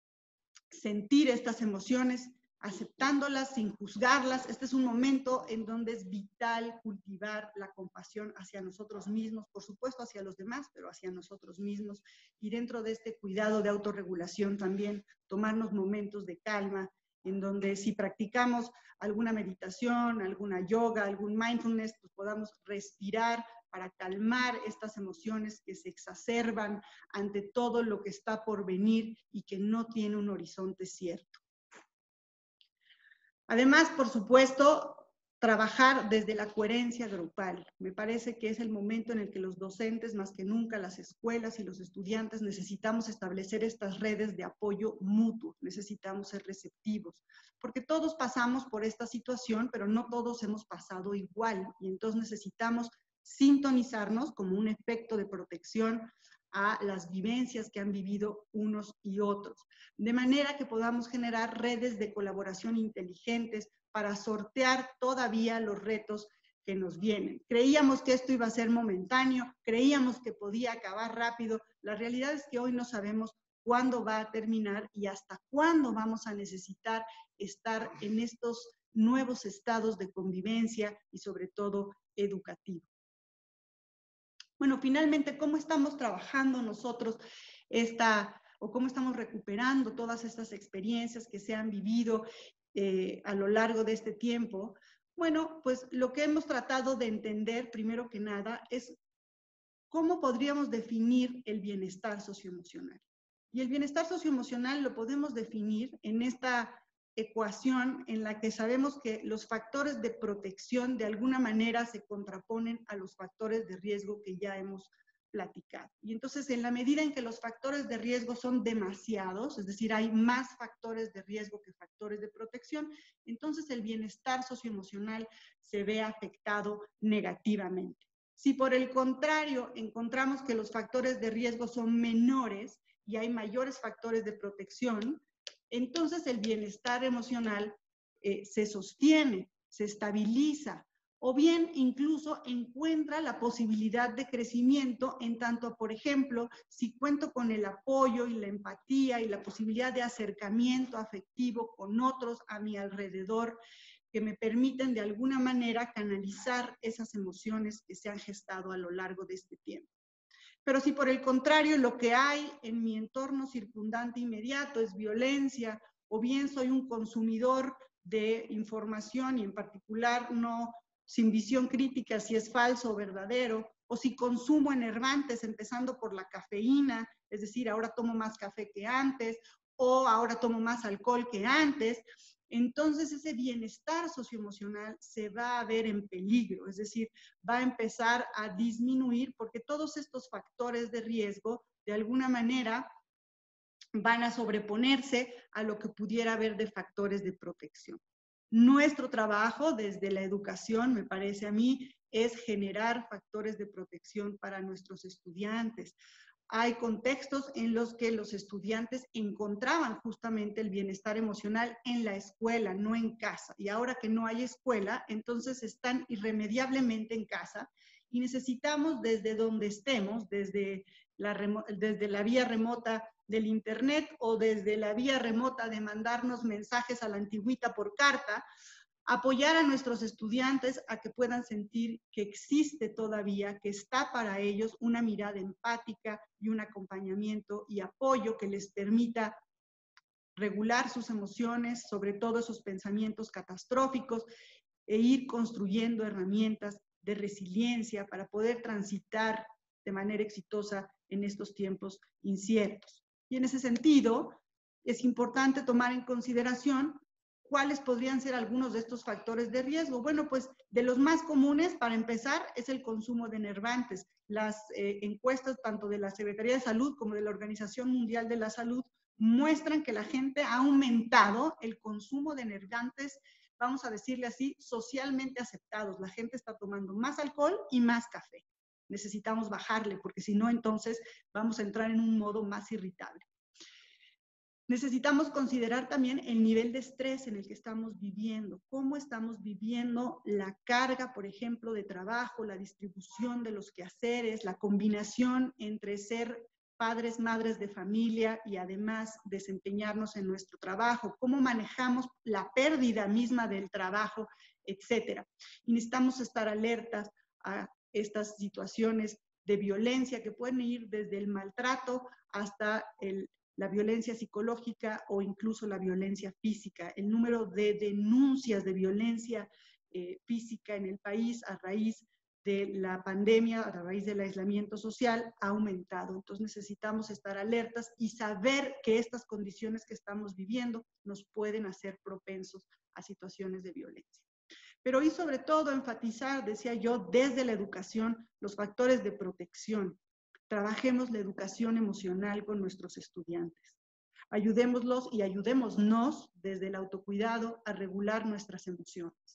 sentir estas emociones, aceptándolas sin juzgarlas. Este es un momento en donde es vital cultivar la compasión hacia nosotros mismos, por supuesto hacia los demás, pero hacia nosotros mismos. Y dentro de este cuidado de autorregulación también tomarnos momentos de calma, en donde si practicamos alguna meditación, alguna yoga, algún mindfulness, pues podamos respirar para calmar estas emociones que se exacerban ante todo lo que está por venir y que no tiene un horizonte cierto. Además, por supuesto, trabajar desde la coherencia grupal. Me parece que es el momento en el que los docentes, más que nunca las escuelas y los estudiantes, necesitamos establecer estas redes de apoyo mutuo, necesitamos ser receptivos, porque todos pasamos por esta situación, pero no todos hemos pasado igual, y entonces necesitamos sintonizarnos como un efecto de protección a las vivencias que han vivido unos y otros, de manera que podamos generar redes de colaboración inteligentes para sortear todavía los retos que nos vienen. Creíamos que esto iba a ser momentáneo, creíamos que podía acabar rápido. La realidad es que hoy no sabemos cuándo va a terminar y hasta cuándo vamos a necesitar estar en estos nuevos estados de convivencia y sobre todo educativo. Bueno, finalmente, ¿cómo estamos trabajando nosotros esta, o cómo estamos recuperando todas estas experiencias que se han vivido eh, a lo largo de este tiempo? Bueno, pues lo que hemos tratado de entender, primero que nada, es cómo podríamos definir el bienestar socioemocional. Y el bienestar socioemocional lo podemos definir en esta ecuación en la que sabemos que los factores de protección de alguna manera se contraponen a los factores de riesgo que ya hemos platicado. Y entonces, en la medida en que los factores de riesgo son demasiados, es decir, hay más factores de riesgo que factores de protección, entonces el bienestar socioemocional se ve afectado negativamente. Si por el contrario encontramos que los factores de riesgo son menores y hay mayores factores de protección, entonces el bienestar emocional eh, se sostiene, se estabiliza, o bien incluso encuentra la posibilidad de crecimiento en tanto, por ejemplo, si cuento con el apoyo y la empatía y la posibilidad de acercamiento afectivo con otros a mi alrededor, que me permiten de alguna manera canalizar esas emociones que se han gestado a lo largo de este tiempo. Pero si por el contrario lo que hay en mi entorno circundante inmediato es violencia, o bien soy un consumidor de información y en particular no sin visión crítica si es falso o verdadero, o si consumo enervantes empezando por la cafeína, es decir, ahora tomo más café que antes, o ahora tomo más alcohol que antes, entonces ese bienestar socioemocional se va a ver en peligro, es decir, va a empezar a disminuir porque todos estos factores de riesgo, de alguna manera, van a sobreponerse a lo que pudiera haber de factores de protección. Nuestro trabajo desde la educación, me parece a mí, es generar factores de protección para nuestros estudiantes. Hay contextos en los que los estudiantes encontraban justamente el bienestar emocional en la escuela, no en casa. Y ahora que no hay escuela, entonces están irremediablemente en casa y necesitamos desde donde estemos, desde la, desde la vía remota del internet o desde la vía remota de mandarnos mensajes a la antigüita por carta, apoyar a nuestros estudiantes a que puedan sentir que existe todavía, que está para ellos una mirada empática y un acompañamiento y apoyo que les permita regular sus emociones, sobre todo esos pensamientos catastróficos, e ir construyendo herramientas de resiliencia para poder transitar de manera exitosa en estos tiempos inciertos. Y en ese sentido, es importante tomar en consideración ¿cuáles podrían ser algunos de estos factores de riesgo? Bueno, pues de los más comunes, para empezar, es el consumo de enervantes. Las eh, encuestas tanto de la Secretaría de Salud como de la Organización Mundial de la Salud muestran que la gente ha aumentado el consumo de enervantes, vamos a decirle así, socialmente aceptados. La gente está tomando más alcohol y más café. Necesitamos bajarle, porque si no, entonces vamos a entrar en un modo más irritable. Necesitamos considerar también el nivel de estrés en el que estamos viviendo, cómo estamos viviendo la carga, por ejemplo, de trabajo, la distribución de los quehaceres, la combinación entre ser padres, madres de familia y además desempeñarnos en nuestro trabajo, cómo manejamos la pérdida misma del trabajo, etcétera. Y necesitamos estar alertas a estas situaciones de violencia que pueden ir desde el maltrato hasta el la violencia psicológica o incluso la violencia física. El número de denuncias de violencia eh, física en el país a raíz de la pandemia, a raíz del aislamiento social, ha aumentado. Entonces necesitamos estar alertas y saber que estas condiciones que estamos viviendo nos pueden hacer propensos a situaciones de violencia. Pero y sobre todo enfatizar, decía yo, desde la educación, los factores de protección. Trabajemos la educación emocional con nuestros estudiantes. Ayudémoslos y ayudémonos desde el autocuidado a regular nuestras emociones.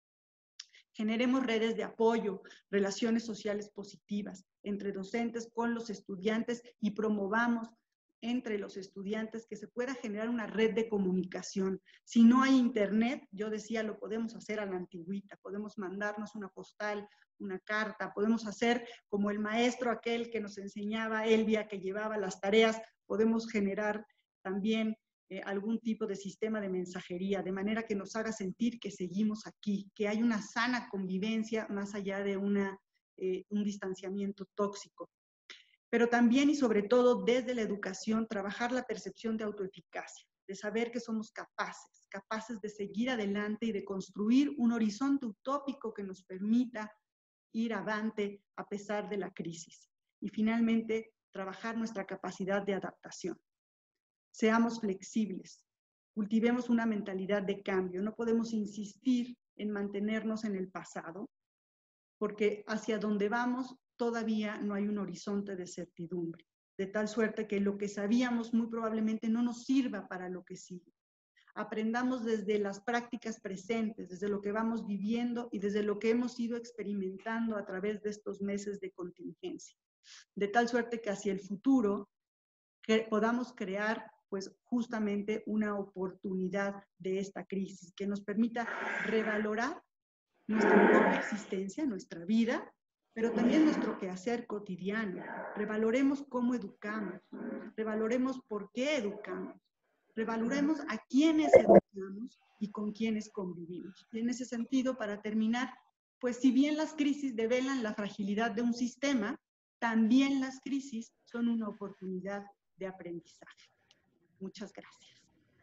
Generemos redes de apoyo, relaciones sociales positivas entre docentes con los estudiantes y promovamos entre los estudiantes que se pueda generar una red de comunicación. Si no hay internet, yo decía, lo podemos hacer a la antigüita, podemos mandarnos una postal, una carta, podemos hacer como el maestro aquel que nos enseñaba, Elvia, que llevaba las tareas, podemos generar también eh, algún tipo de sistema de mensajería, de manera que nos haga sentir que seguimos aquí, que hay una sana convivencia más allá de una, eh, un distanciamiento tóxico. Pero también y sobre todo desde la educación, trabajar la percepción de autoeficacia, de saber que somos capaces, capaces de seguir adelante y de construir un horizonte utópico que nos permita ir avante a pesar de la crisis. Y finalmente, trabajar nuestra capacidad de adaptación. Seamos flexibles, cultivemos una mentalidad de cambio, no podemos insistir en mantenernos en el pasado, porque hacia donde vamos todavía no hay un horizonte de certidumbre, de tal suerte que lo que sabíamos muy probablemente no nos sirva para lo que sigue. Aprendamos desde las prácticas presentes, desde lo que vamos viviendo y desde lo que hemos ido experimentando a través de estos meses de contingencia, de tal suerte que hacia el futuro que podamos crear pues justamente una oportunidad de esta crisis que nos permita revalorar nuestra propia existencia, nuestra vida, pero también nuestro quehacer cotidiano. Revaloremos cómo educamos, revaloremos por qué educamos, revaloremos a quiénes educamos y con quiénes convivimos. Y en ese sentido, para terminar, pues si bien las crisis develan la fragilidad de un sistema, también las crisis son una oportunidad de aprendizaje. Muchas gracias.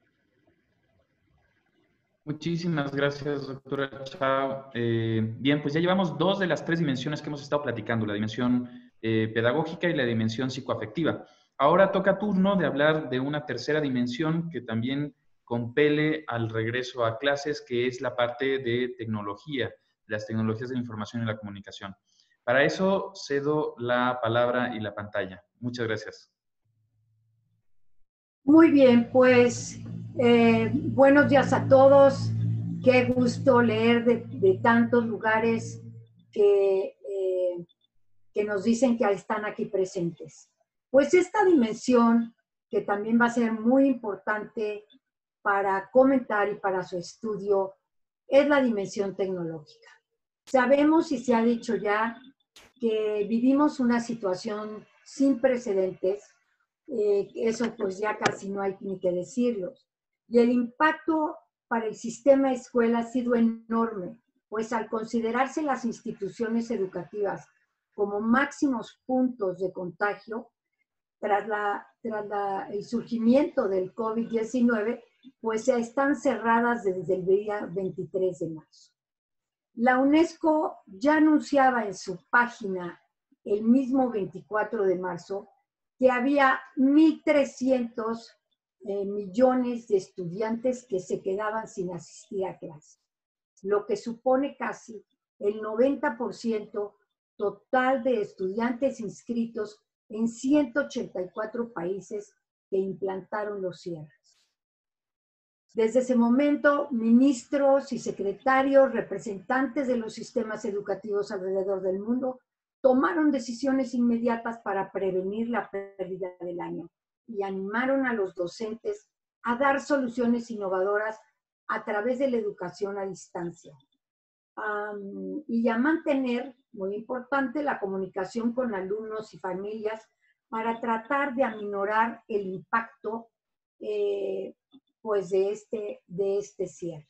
Muchísimas gracias, doctora Chao. Eh, bien, pues ya llevamos dos de las tres dimensiones que hemos estado platicando, la dimensión eh, pedagógica y la dimensión psicoafectiva. Ahora toca turno de hablar de una tercera dimensión que también compele al regreso a clases, que es la parte de tecnología, las tecnologías de la información y la comunicación. Para eso cedo la palabra y la pantalla. Muchas gracias. Muy bien, pues eh, buenos días a todos. Qué gusto leer de, de tantos lugares que, eh, que nos dicen que están aquí presentes. Pues esta dimensión, que también va a ser muy importante para comentar y para su estudio, es la dimensión tecnológica. Sabemos y se ha dicho ya que vivimos una situación sin precedentes. Eh, eso pues ya casi no hay ni que decirlo. Y el impacto para el sistema escuela ha sido enorme, pues al considerarse las instituciones educativas como máximos puntos de contagio, tras, la, tras la, el surgimiento del COVID diecinueve, pues ya están cerradas desde el día veintitrés de marzo. La UNESCO ya anunciaba en su página el mismo veinticuatro de marzo que había mil trescientos eh, millones de estudiantes que se quedaban sin asistir a clase, lo que supone casi el noventa por ciento total de estudiantes inscritos en ciento ochenta y cuatro países que implantaron los cierres. Desde ese momento, ministros y secretarios, representantes de los sistemas educativos alrededor del mundo, tomaron decisiones inmediatas para prevenir la pérdida del año y animaron a los docentes a dar soluciones innovadoras a través de la educación a distancia. Um, y a mantener, muy importante, la comunicación con alumnos y familias para tratar de aminorar el impacto eh, pues de, este, de este cierre.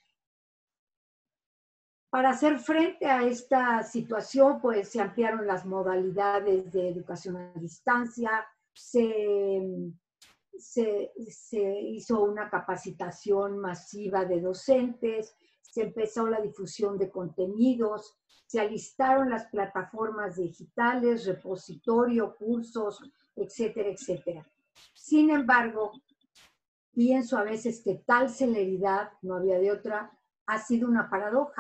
Para hacer frente a esta situación, pues se ampliaron las modalidades de educación a distancia, se, se, se hizo una capacitación masiva de docentes, se empezó la difusión de contenidos, se alistaron las plataformas digitales, repositorio, cursos, etcétera, etcétera. Sin embargo, pienso a veces que tal celeridad, no había de otra, ha sido una paradoja,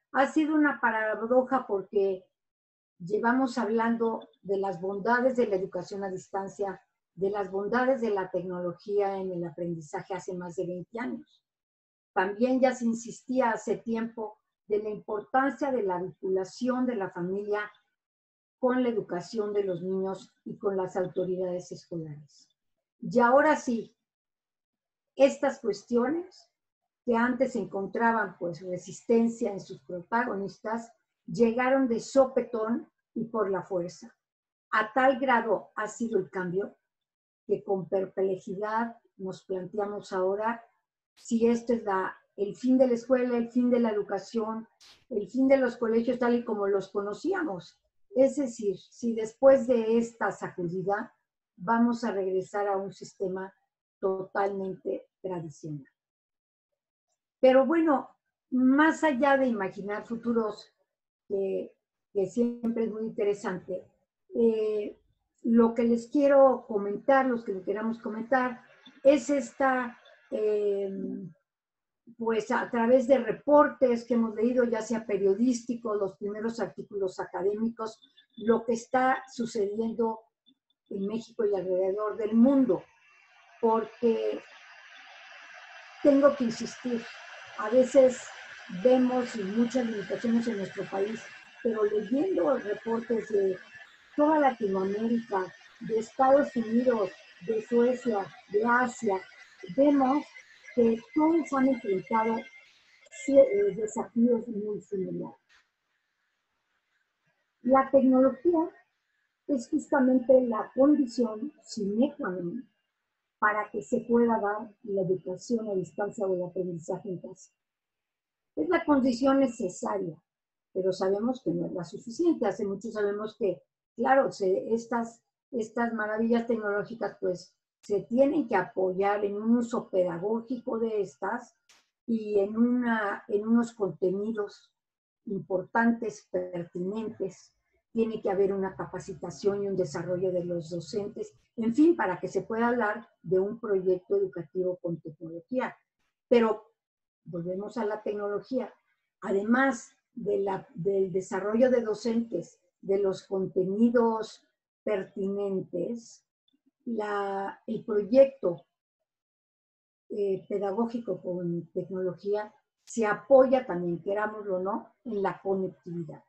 Ha sido una paradoja porque llevamos hablando de las bondades de la educación a distancia, de las bondades de la tecnología en el aprendizaje hace más de veinte años. También ya se insistía hace tiempo de la importancia de la vinculación de la familia con la educación de los niños y con las autoridades escolares. Y ahora sí, estas cuestiones que antes encontraban pues resistencia en sus protagonistas, llegaron de sopetón y por la fuerza. A tal grado ha sido el cambio que con perplejidad nos planteamos ahora si esto es la, el fin de la escuela, el fin de la educación, el fin de los colegios tal y como los conocíamos. Es decir, si después de esta sacudida vamos a regresar a un sistema totalmente tradicional. Pero bueno, más allá de imaginar futuros, que, que siempre es muy interesante, eh, lo que les quiero comentar, los que le queramos comentar, es esta, eh, pues a través de reportes que hemos leído, ya sea periodísticos, los primeros artículos académicos, lo que está sucediendo en México y alrededor del mundo, porque tengo que insistir, a veces vemos muchas limitaciones en nuestro país, pero leyendo reportes de toda Latinoamérica, de Estados Unidos, de Suecia, de Asia, vemos que todos han enfrentado desafíos muy similares. La tecnología es justamente la condición sine qua non para que se pueda dar la educación a distancia o el aprendizaje en casa. Es la condición necesaria, pero sabemos que no es la suficiente. Hace mucho sabemos que, claro, se, estas, estas maravillas tecnológicas pues se tienen que apoyar en un uso pedagógico de estas y en, una, en unos contenidos importantes, pertinentes. Tiene que haber una capacitación y un desarrollo de los docentes, en fin, para que se pueda hablar de un proyecto educativo con tecnología. Pero volvemos a la tecnología. Además de la, del desarrollo de docentes, de los contenidos pertinentes, la, el proyecto eh, pedagógico con tecnología se apoya también, querámoslo o no, en la conectividad.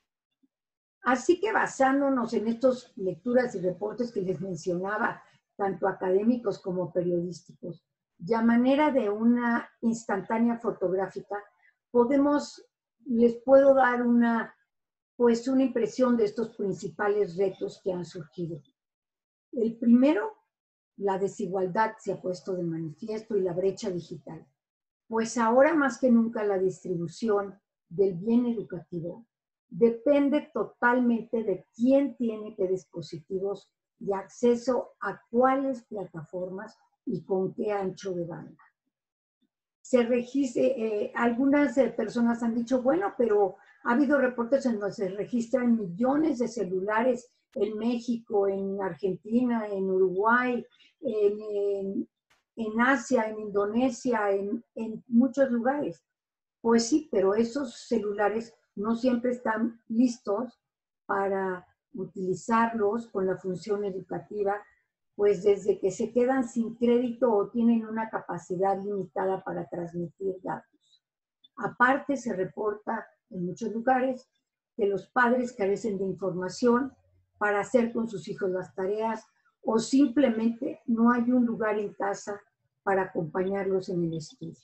Así que basándonos en estas lecturas y reportes que les mencionaba, tanto académicos como periodísticos, y a manera de una instantánea fotográfica, podemos, les puedo dar una, pues una impresión de estos principales retos que han surgido. El primero, la desigualdad se ha puesto de manifiesto y la brecha digital. Pues ahora más que nunca la distribución del bien educativo depende totalmente de quién tiene qué dispositivos y acceso a cuáles plataformas y con qué ancho de banda. Se registra, eh, algunas eh, personas han dicho, bueno, pero ha habido reportes en donde se registran millones de celulares en México, en Argentina, en Uruguay, en, en, en Asia, en Indonesia, en, en muchos lugares. Pues sí, pero esos celulares no siempre están listos para utilizarlos con la función educativa, pues desde que se quedan sin crédito o tienen una capacidad limitada para transmitir datos. Aparte, se reporta en muchos lugares que los padres carecen de información para hacer con sus hijos las tareas o simplemente no hay un lugar en casa para acompañarlos en el estudio.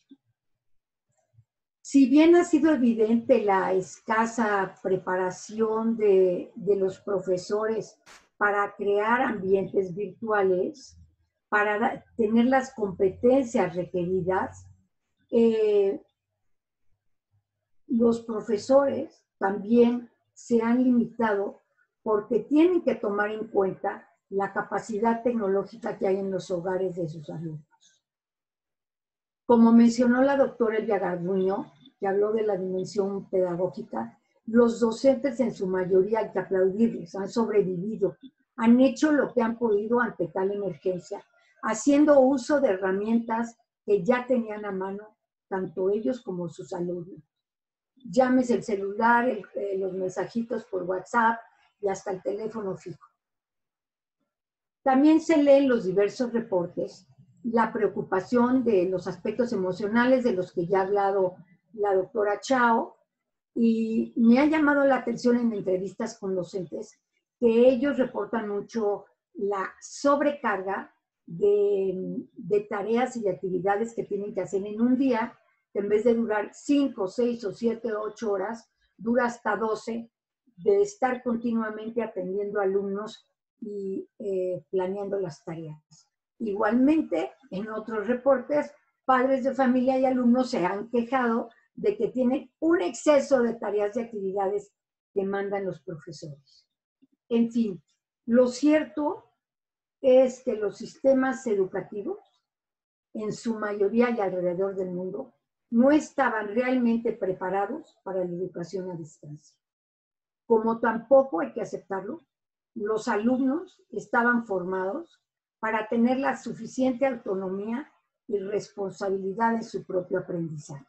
Si bien ha sido evidente la escasa preparación de, de los profesores para crear ambientes virtuales, para tener las competencias requeridas, eh, los profesores también se han limitado porque tienen que tomar en cuenta la capacidad tecnológica que hay en los hogares de sus alumnos. Como mencionó la doctora Elvia Garduño, que habló de la dimensión pedagógica, los docentes en su mayoría, hay que aplaudirles, han sobrevivido, han hecho lo que han podido ante tal emergencia, haciendo uso de herramientas que ya tenían a mano tanto ellos como sus alumnos. llámese el celular, el, eh, los mensajitos por WhatsApp y hasta el teléfono fijo. También se leen los diversos reportes la preocupación de los aspectos emocionales de los que ya ha hablado la doctora Chao, y me ha llamado la atención en entrevistas con docentes que ellos reportan mucho la sobrecarga de, de tareas y de actividades que tienen que hacer en un día, que en vez de durar cinco, seis o siete, ocho horas, dura hasta doce, de estar continuamente atendiendo a alumnos y eh, planeando las tareas. Igualmente, en otros reportes, padres de familia y alumnos se han quejado de que tienen un exceso de tareas y actividades que mandan los profesores. En fin, lo cierto es que los sistemas educativos, en su mayoría y alrededor del mundo, no estaban realmente preparados para la educación a distancia. Como tampoco, hay que aceptarlo, los alumnos estaban formados para tener la suficiente autonomía y responsabilidad en su propio aprendizaje.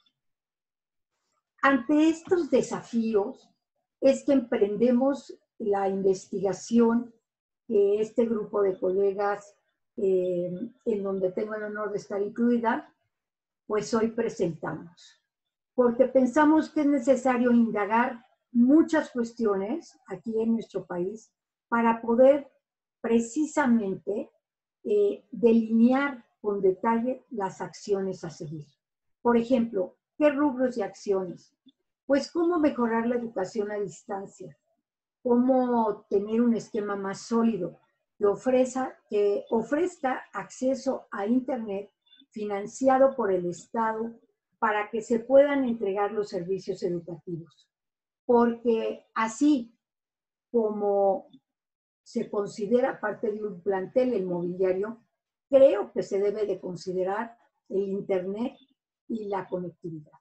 Ante estos desafíos es que emprendemos la investigación que este grupo de colegas, eh, en donde tengo el honor de estar incluida, pues hoy presentamos. Porque pensamos que es necesario indagar muchas cuestiones aquí en nuestro país para poder precisamente eh, delinear con detalle las acciones a seguir. Por ejemplo, ¿qué rubros y acciones? Pues cómo mejorar la educación a distancia, cómo tener un esquema más sólido que ofrezca, que ofrezca acceso a Internet financiado por el Estado para que se puedan entregar los servicios educativos. Porque así como se considera parte de un plantel el mobiliario, creo que se debe de considerar el Internet y la conectividad.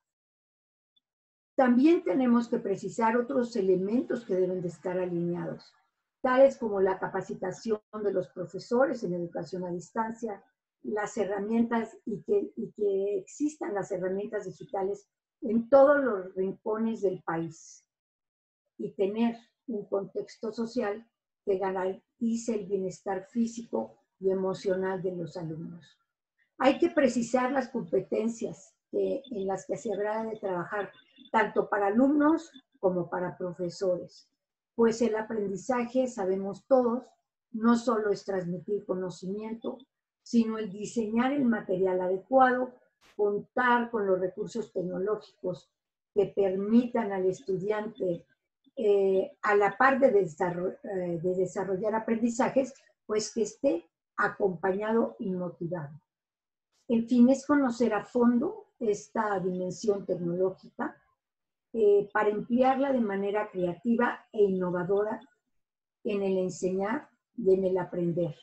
También tenemos que precisar otros elementos que deben de estar alineados, tales como la capacitación de los profesores en educación a distancia, las herramientas y que, y que existan las herramientas digitales en todos los rincones del país, y tener un contexto social que garantice el bienestar físico y emocional de los alumnos. Hay que precisar las competencias que, en las que se habrá de trabajar, tanto para alumnos como para profesores, pues el aprendizaje, sabemos todos, no solo es transmitir conocimiento, sino el diseñar el material adecuado, contar con los recursos tecnológicos que permitan al estudiante, eh, a la par de, desarroll eh, de desarrollar aprendizajes, pues que esté acompañado y motivado. En fin, es conocer a fondo esta dimensión tecnológica eh, para emplearla de manera creativa e innovadora en el enseñar y en el aprender.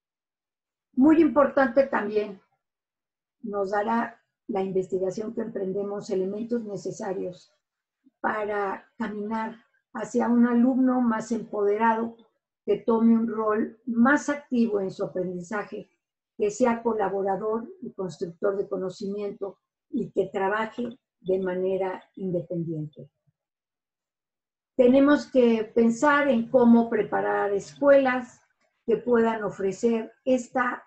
Muy importante también, nos dará la investigación que emprendemos elementos necesarios para caminar hacia un alumno más empoderado que tome un rol más activo en su aprendizaje, que sea colaborador y constructor de conocimiento y que trabaje de manera independiente. Tenemos que pensar en cómo preparar escuelas que puedan ofrecer esta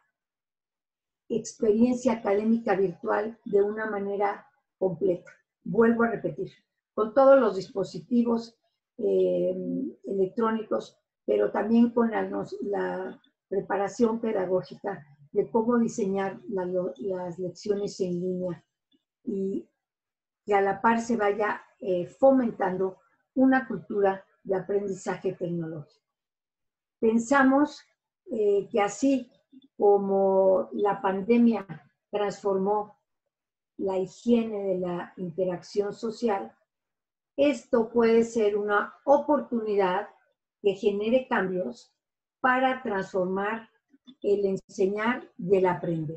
experiencia académica virtual de una manera completa. Vuelvo a repetir, con todos los dispositivos eh, electrónicos, pero también con la, la preparación pedagógica de cómo diseñar la, las lecciones en línea y que a la par se vaya eh, fomentando una cultura de aprendizaje tecnológico. Pensamos eh, que así como la pandemia transformó la higiene de la interacción social, esto puede ser una oportunidad que genere cambios para transformar el enseñar y el aprender.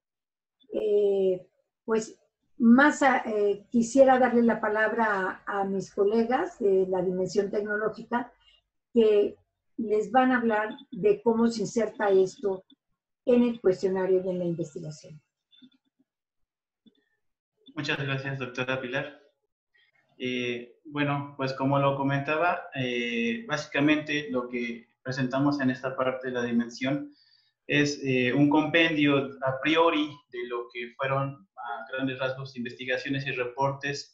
Eh, pues más a, eh, quisiera darle la palabra a, a mis colegas de la dimensión tecnológica que les van a hablar de cómo se inserta esto en el cuestionario y en la investigación. Muchas gracias, doctora Pilar. Eh, bueno, pues como lo comentaba, eh, básicamente lo que presentamos en esta parte de la dimensión es eh, un compendio a priori de lo que fueron a grandes rasgos investigaciones y reportes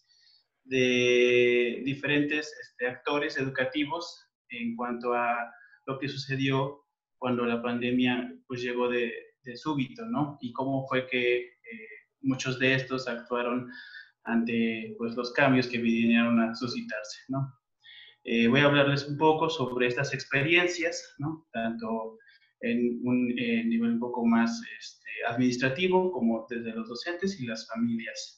de diferentes este, actores educativos en cuanto a lo que sucedió cuando la pandemia pues llegó de, de súbito, ¿no? Y cómo fue que eh, muchos de estos actuaron ante pues, los cambios que vinieron a suscitarse, ¿no? Eh, voy a hablarles un poco sobre estas experiencias, ¿no? Tanto en un eh, nivel un poco más este, administrativo como desde los docentes y las familias.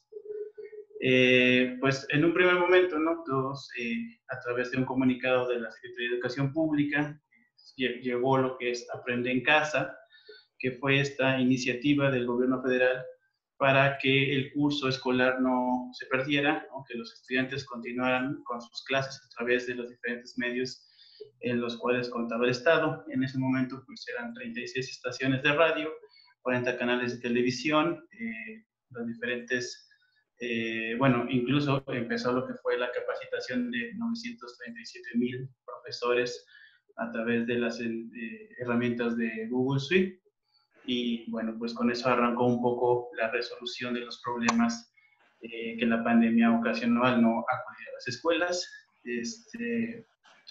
Eh, pues en un primer momento, ¿no? Todos, eh, a través de un comunicado de la Secretaría de Educación Pública, eh, llegó lo que es Aprende en Casa, que fue esta iniciativa del gobierno federal para que el curso escolar no se perdiera, ¿no? Que los estudiantes continuaran con sus clases a través de los diferentes medios en los cuales contaba el Estado. En ese momento pues eran treinta y seis estaciones de radio, cuarenta canales de televisión, eh, los diferentes, eh, bueno, incluso empezó lo que fue la capacitación de novecientos treinta y siete mil profesores a través de las eh, herramientas de Google Suite. Y bueno, pues con eso arrancó un poco la resolución de los problemas eh, que la pandemia ocasionó al no acudir a las escuelas. Este,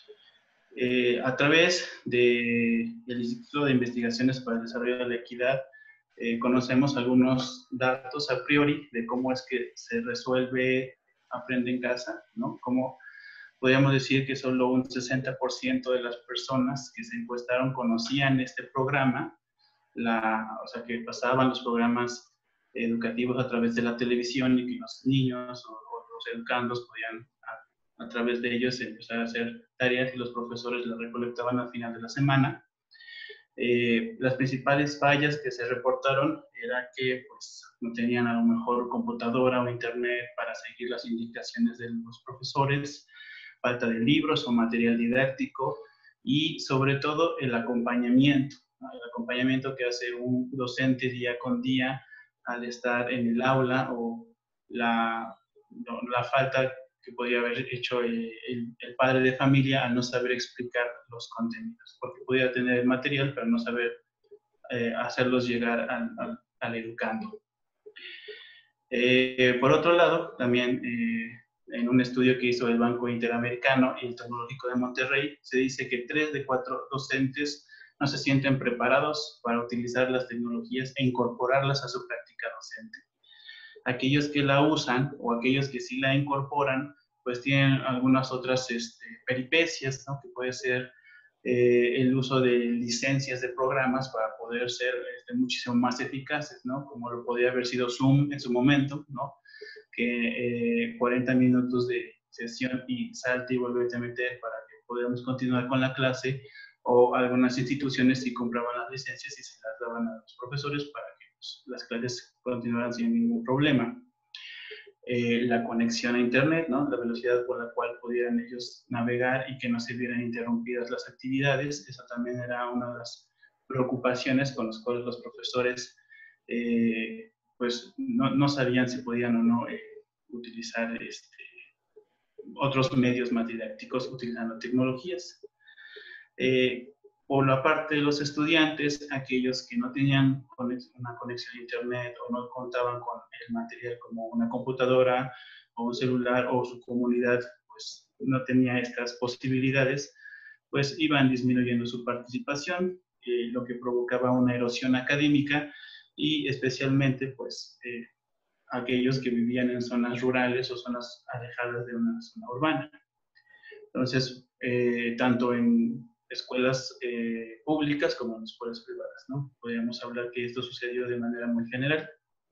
eh, a través de, del Instituto de Investigaciones para el Desarrollo de la Equidad, eh, conocemos algunos datos a priori de cómo es que se resuelve Aprende en Casa, ¿no? Cómo podríamos decir que solo un sesenta por ciento de las personas que se encuestaron conocían este programa. La, o sea, que pasaban los programas educativos a través de la televisión y que los niños o, o los educandos podían a, a través de ellos empezar a hacer tareas y los profesores las recolectaban al final de la semana. Eh, las principales fallas que se reportaron era que pues, no tenían a lo mejor computadora o internet para seguir las indicaciones de los profesores, falta de libros o material didáctico y sobre todo el acompañamiento. El acompañamiento que hace un docente día con día al estar en el aula o la, la falta que podría haber hecho el, el, el padre de familia al no saber explicar los contenidos, porque podía tener el material pero no saber eh, hacerlos llegar al, al, al educando. Eh, por otro lado, también eh, en un estudio que hizo el Banco Interamericano y el Tecnológico de Monterrey, se dice que tres de cuatro docentes no se sienten preparados para utilizar las tecnologías e incorporarlas a su práctica docente. Aquellos que la usan o aquellos que sí la incorporan, pues tienen algunas otras este, peripecias, ¿no? Que puede ser eh, el uso de licencias de programas para poder ser este, muchísimo más eficaces, ¿no? Como lo podría haber sido Zoom en su momento, ¿no? Que eh, cuarenta minutos de sesión y salte y vuelve a meter para que podamos continuar con la clase, o algunas instituciones sí compraban las licencias y se las daban a los profesores para que pues, las clases continuaran sin ningún problema. Eh, la conexión a internet, ¿no? La velocidad por la cual pudieran ellos navegar y que no se vieran interrumpidas las actividades, eso también era una de las preocupaciones con las cuales los profesores eh, pues no, no sabían si podían o no eh, utilizar este, otros medios más didácticos utilizando tecnologías. Eh, por la parte de los estudiantes, aquellos que no tenían una conexión a internet o no contaban con el material como una computadora o un celular, o su comunidad pues no tenía estas posibilidades, pues iban disminuyendo su participación, eh, lo que provocaba una erosión académica y especialmente pues eh, aquellos que vivían en zonas rurales o zonas alejadas de una zona urbana. Entonces, eh, tanto en escuelas eh, públicas como en escuelas privadas, ¿no? Podríamos hablar que esto sucedió de manera muy general.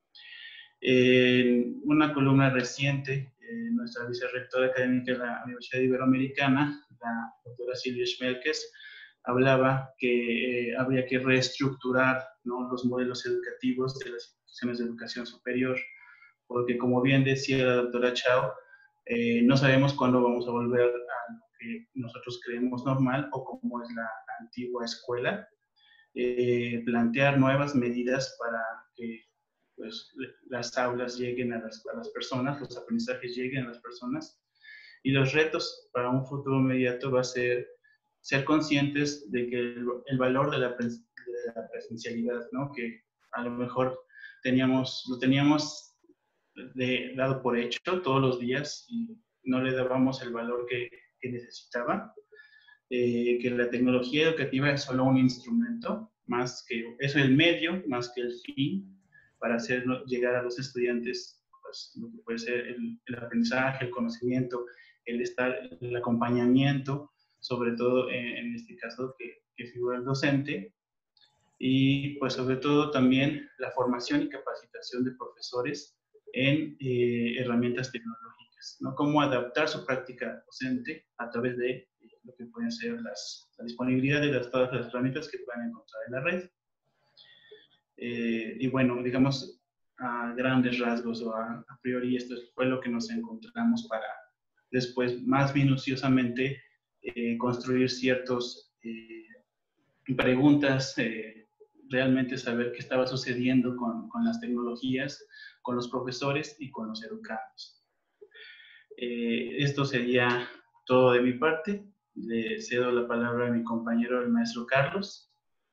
En una columna reciente, eh, nuestra vicerrectora académica de la Universidad Iberoamericana, la doctora Silvia Schmelkes, hablaba que eh, habría que reestructurar, ¿no?, los modelos educativos de las instituciones de educación superior, porque como bien decía la doctora Chao, eh, no sabemos cuándo vamos a volver a lo que nosotros creemos normal o como es la antigua escuela. Eh, plantear nuevas medidas para que pues, las aulas lleguen a las, a las personas, los aprendizajes lleguen a las personas, Y los retos para un futuro inmediato va a ser ser conscientes de que el, el valor de la, pres, de la presencialidad, ¿no? Que a lo mejor teníamos, lo teníamos de, dado por hecho todos los días y no le dábamos el valor que, que necesitaba. Eh, que la tecnología educativa es solo un instrumento, más que, es el medio, más que el fin, para hacer llegar a los estudiantes pues, lo que puede ser el, el aprendizaje, el conocimiento, el estar, el acompañamiento, sobre todo en, en este caso que, que figura el docente, y pues sobre todo también la formación y capacitación de profesores en eh, herramientas tecnológicas, ¿no? Cómo adaptar su práctica docente a través de eh, lo que pueden ser las, la disponibilidad de las, todas las herramientas que puedan encontrar en la red. Eh, y bueno, digamos, a grandes rasgos o a, a priori esto fue lo que nos encontramos para después más minuciosamente eh, construir ciertas eh, preguntas, eh, realmente saber qué estaba sucediendo con, con las tecnologías, con los profesores y con los educandos. Eh, esto sería todo de mi parte. Le cedo la palabra a mi compañero, el maestro Carlos.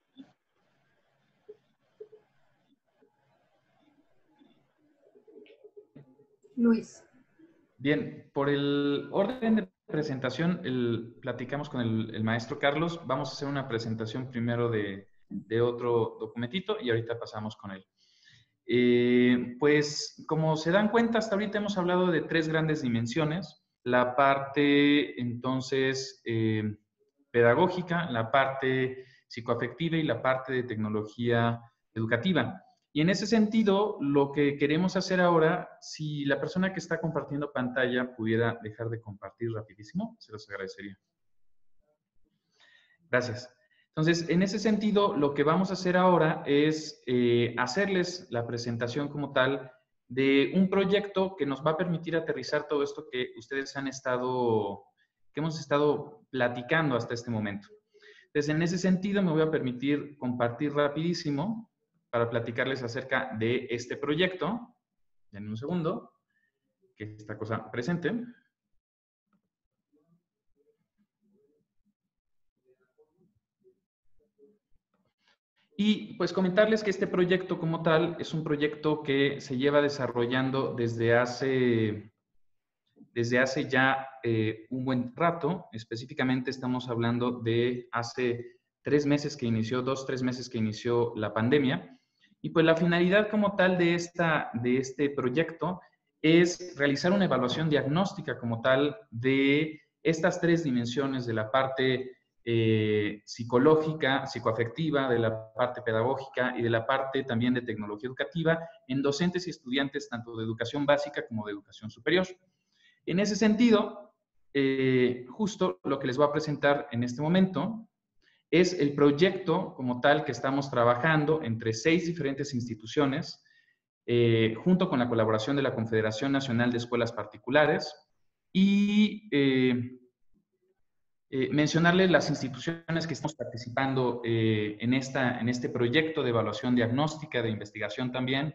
Luis. Bien, por el orden de presentación, el, platicamos con el, el maestro Carlos. Vamos a hacer una presentación primero de, de otro documentito y ahorita pasamos con él. Eh, pues, como se dan cuenta, hasta ahorita hemos hablado de tres grandes dimensiones. La parte, entonces, eh, pedagógica, la parte psicoafectiva y la parte de tecnología educativa. Y en ese sentido, lo que queremos hacer ahora, si la persona que está compartiendo pantalla pudiera dejar de compartir rapidísimo, se los agradecería. Gracias. Entonces, en ese sentido, lo que vamos a hacer ahora es eh, hacerles la presentación como tal de un proyecto que nos va a permitir aterrizar todo esto que ustedes han estado, que hemos estado platicando hasta este momento. Entonces, en ese sentido, me voy a permitir compartir rapidísimo para platicarles acerca de este proyecto. En un segundo, que esta cosa presente. Y pues comentarles que este proyecto como tal es un proyecto que se lleva desarrollando desde hace, desde hace ya eh, un buen rato. Específicamente estamos hablando de hace tres meses que inició, dos, tres meses que inició la pandemia. Y pues la finalidad como tal de, esta, de este proyecto es realizar una evaluación diagnóstica como tal de estas tres dimensiones de la parte eh, psicológica, psicoafectiva, de la parte pedagógica y de la parte también de tecnología educativa en docentes y estudiantes tanto de educación básica como de educación superior. En ese sentido, eh, justo lo que les voy a presentar en este momento es el proyecto como tal que estamos trabajando entre seis diferentes instituciones, eh, junto con la colaboración de la Confederación Nacional de Escuelas Particulares y eh, eh, mencionarles las instituciones que estamos participando eh, en, esta, en este proyecto de evaluación diagnóstica, de investigación también,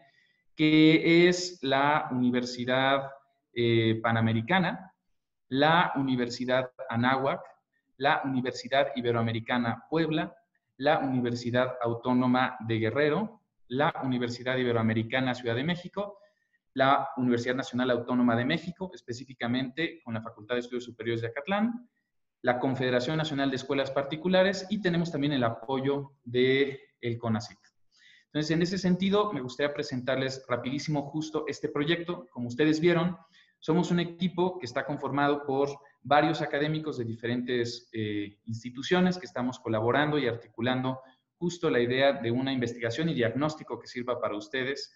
que es la Universidad eh, Panamericana, la Universidad Anáhuac, la Universidad Iberoamericana Puebla, la Universidad Autónoma de Guerrero, la Universidad Iberoamericana Ciudad de México, la Universidad Nacional Autónoma de México, específicamente con la Facultad de Estudios Superiores de Acatlán, la Confederación Nacional de Escuelas Particulares y tenemos también el apoyo del CONACYT. Entonces, en ese sentido, me gustaría presentarles rapidísimo justo este proyecto. Como ustedes vieron, somos un equipo que está conformado por varios académicos de diferentes eh, instituciones que estamos colaborando y articulando justo la idea de una investigación y diagnóstico que sirva para ustedes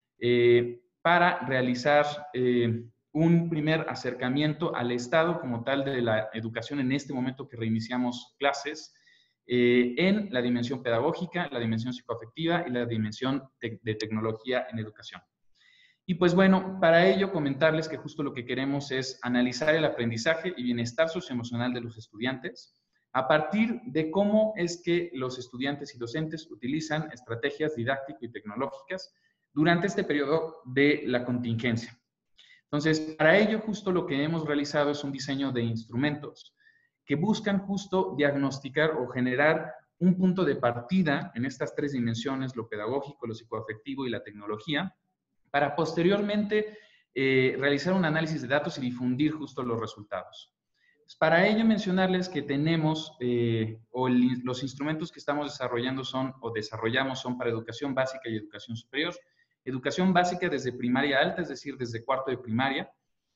eh, para realizar eh, un primer acercamiento al estado como tal de la educación en este momento que reiniciamos clases eh, en la dimensión pedagógica, la dimensión psicoafectiva y la dimensión te de tecnología en educación. Y pues bueno, para ello comentarles que justo lo que queremos es analizar el aprendizaje y bienestar socioemocional de los estudiantes a partir de cómo es que los estudiantes y docentes utilizan estrategias didáctico y tecnológicas durante este periodo de la contingencia. Entonces, para ello justo lo que hemos realizado es un diseño de instrumentos que buscan justo diagnosticar o generar un punto de partida en estas tres dimensiones, lo pedagógico, lo psicoafectivo y la tecnología, para posteriormente eh, realizar un análisis de datos y difundir justo los resultados. Para ello mencionarles que tenemos, eh, o el, los instrumentos que estamos desarrollando son, o desarrollamos son para educación básica y educación superior. Educación básica desde primaria alta, es decir, desde cuarto de primaria.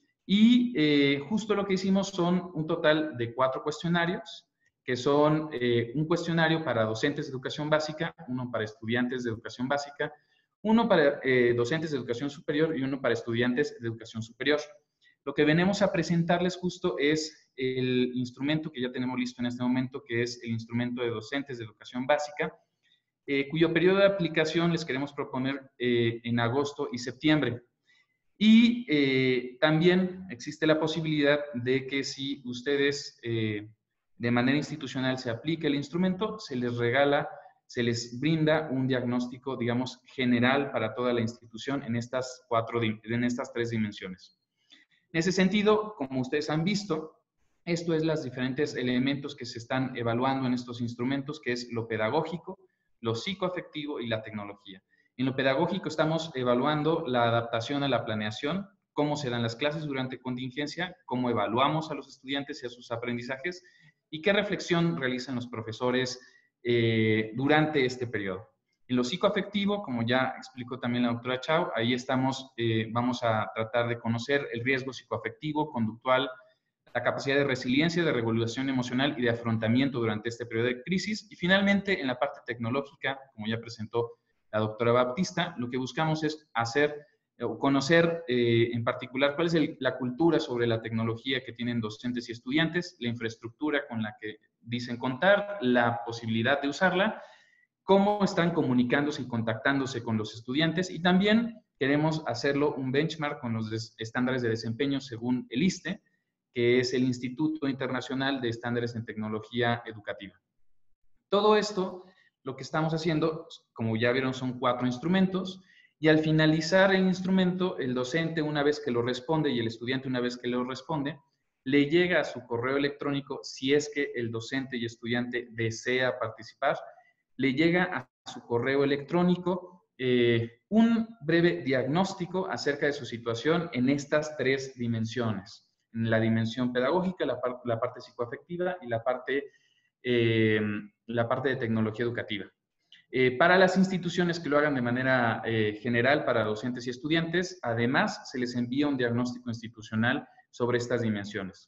Y eh, justo lo que hicimos son un total de cuatro cuestionarios, que son eh, un cuestionario para docentes de educación básica, uno para estudiantes de educación básica, uno para eh, docentes de educación superior y uno para estudiantes de educación superior. Lo que venimos a presentarles justo es el instrumento que ya tenemos listo en este momento, que es el instrumento de docentes de educación básica, eh, cuyo periodo de aplicación les queremos proponer eh, en agosto y septiembre. Y eh, también existe la posibilidad de que si ustedes eh, de manera institucional se aplica el instrumento, se les regala, se les brinda un diagnóstico, digamos, general para toda la institución en estas, cuatro, en estas tres dimensiones. En ese sentido, como ustedes han visto, esto es los diferentes elementos que se están evaluando en estos instrumentos, que es lo pedagógico, lo psicoafectivo y la tecnología. En lo pedagógico estamos evaluando la adaptación a la planeación, cómo se dan las clases durante contingencia, cómo evaluamos a los estudiantes y a sus aprendizajes y qué reflexión realizan los profesores eh, durante este periodo. En lo psicoafectivo, como ya explicó también la doctora Chao, ahí estamos, eh, vamos a tratar de conocer el riesgo psicoafectivo, conductual, la capacidad de resiliencia, de regulación emocional y de afrontamiento durante este periodo de crisis. Y finalmente, en la parte tecnológica, como ya presentó la doctora Baptista, lo que buscamos es hacer o conocer eh, en particular cuál es el, la cultura sobre la tecnología que tienen docentes y estudiantes, la infraestructura con la que dicen contar, la posibilidad de usarla, cómo están comunicándose y contactándose con los estudiantes, y también queremos hacerlo un benchmark con los estándares de desempeño según el ISTE, que es el Instituto Internacional de Estándares en Tecnología Educativa. Todo esto, lo que estamos haciendo, como ya vieron, son cuatro instrumentos, y al finalizar el instrumento, el docente, una vez que lo responde, y el estudiante, una vez que lo responde, le llega a su correo electrónico, si es que el docente y estudiante desea participar, le llega a su correo electrónico eh, un breve diagnóstico acerca de su situación en estas tres dimensiones. En la dimensión pedagógica, la, par la parte psicoafectiva y la parte, eh, la parte de tecnología educativa. Eh, para las instituciones que lo hagan de manera eh, general para docentes y estudiantes, además se les envía un diagnóstico institucional sobre estas dimensiones.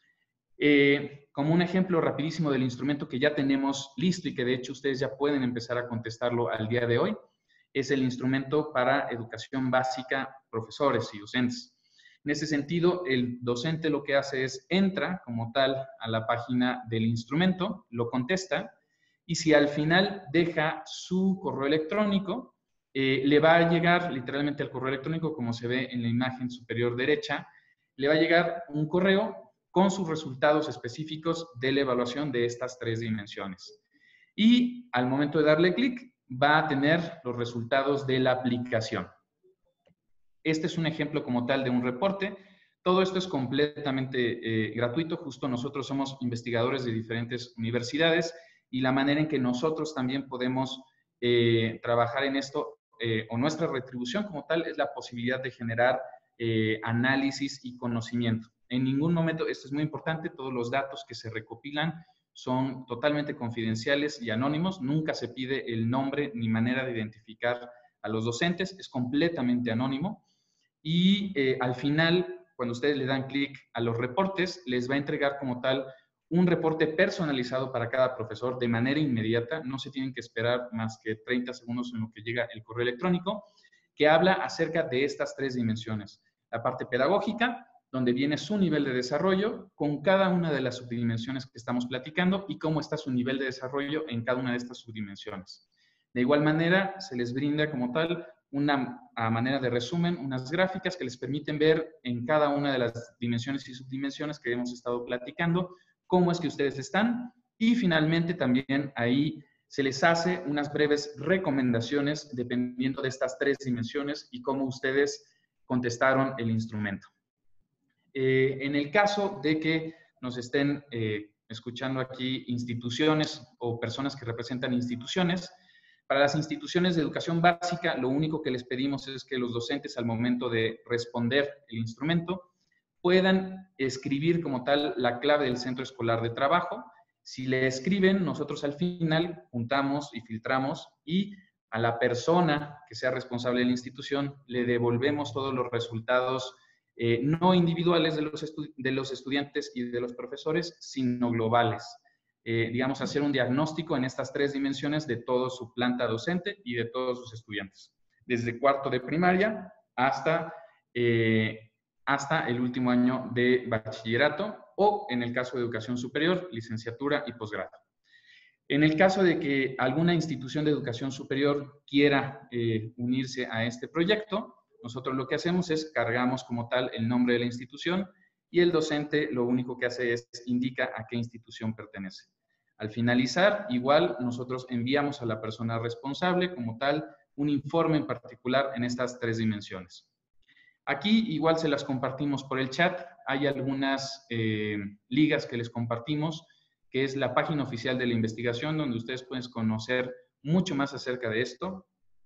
Eh, como un ejemplo rapidísimo del instrumento que ya tenemos listo y que de hecho ustedes ya pueden empezar a contestarlo al día de hoy, es el instrumento para educación básica, profesores y docentes. En ese sentido, el docente lo que hace es entra como tal a la página del instrumento, lo contesta, y si al final deja su correo electrónico, eh, le va a llegar literalmente al correo electrónico, como se ve en la imagen superior derecha, le va a llegar un correo con sus resultados específicos de la evaluación de estas tres dimensiones. Y al momento de darle clic, va a tener los resultados de la aplicación. Este es un ejemplo como tal de un reporte. Todo esto es completamente eh, gratuito. Justo nosotros somos investigadores de diferentes universidades y la manera en que nosotros también podemos eh, trabajar en esto, eh, o nuestra retribución como tal, es la posibilidad de generar eh, análisis y conocimiento. En ningún momento, esto es muy importante, todos los datos que se recopilan son totalmente confidenciales y anónimos. Nunca se pide el nombre ni manera de identificar a los docentes, es completamente anónimo. Y eh, al final, cuando ustedes le dan clic a los reportes, les va a entregar como tal un reporte personalizado para cada profesor de manera inmediata. No se tienen que esperar más que treinta segundos en lo que llega el correo electrónico, que habla acerca de estas tres dimensiones. La parte pedagógica, donde viene su nivel de desarrollo con cada una de las subdimensiones que estamos platicando y cómo está su nivel de desarrollo en cada una de estas subdimensiones. De igual manera, se les brinda como tal una a manera de resumen, unas gráficas que les permiten ver en cada una de las dimensiones y subdimensiones que hemos estado platicando cómo es que ustedes están, y finalmente también ahí se les hace unas breves recomendaciones dependiendo de estas tres dimensiones y cómo ustedes contestaron el instrumento. Eh, en el caso de que nos estén eh, escuchando aquí instituciones o personas que representan instituciones, para las instituciones de educación básica, lo único que les pedimos es que los docentes, al momento de responder el instrumento, puedan escribir como tal la clave del centro escolar de trabajo. Si le escriben, nosotros al final juntamos y filtramos y a la persona que sea responsable de la institución le devolvemos todos los resultados eh, no individuales de los, de los estudiantes y de los profesores, sino globales. Eh, digamos, hacer un diagnóstico en estas tres dimensiones de toda su planta docente y de todos sus estudiantes, desde cuarto de primaria hasta, eh, hasta el último año de bachillerato o, en el caso de educación superior, licenciatura y posgrado. En el caso de que alguna institución de educación superior quiera eh, unirse a este proyecto, nosotros lo que hacemos es cargamos como tal el nombre de la institución y el docente lo único que hace es indica a qué institución pertenece. Al finalizar, igual nosotros enviamos a la persona responsable como tal un informe en particular en estas tres dimensiones. Aquí igual se las compartimos por el chat. Hay algunas eh, ligas que les compartimos, que es la página oficial de la investigación, donde ustedes pueden conocer mucho más acerca de esto.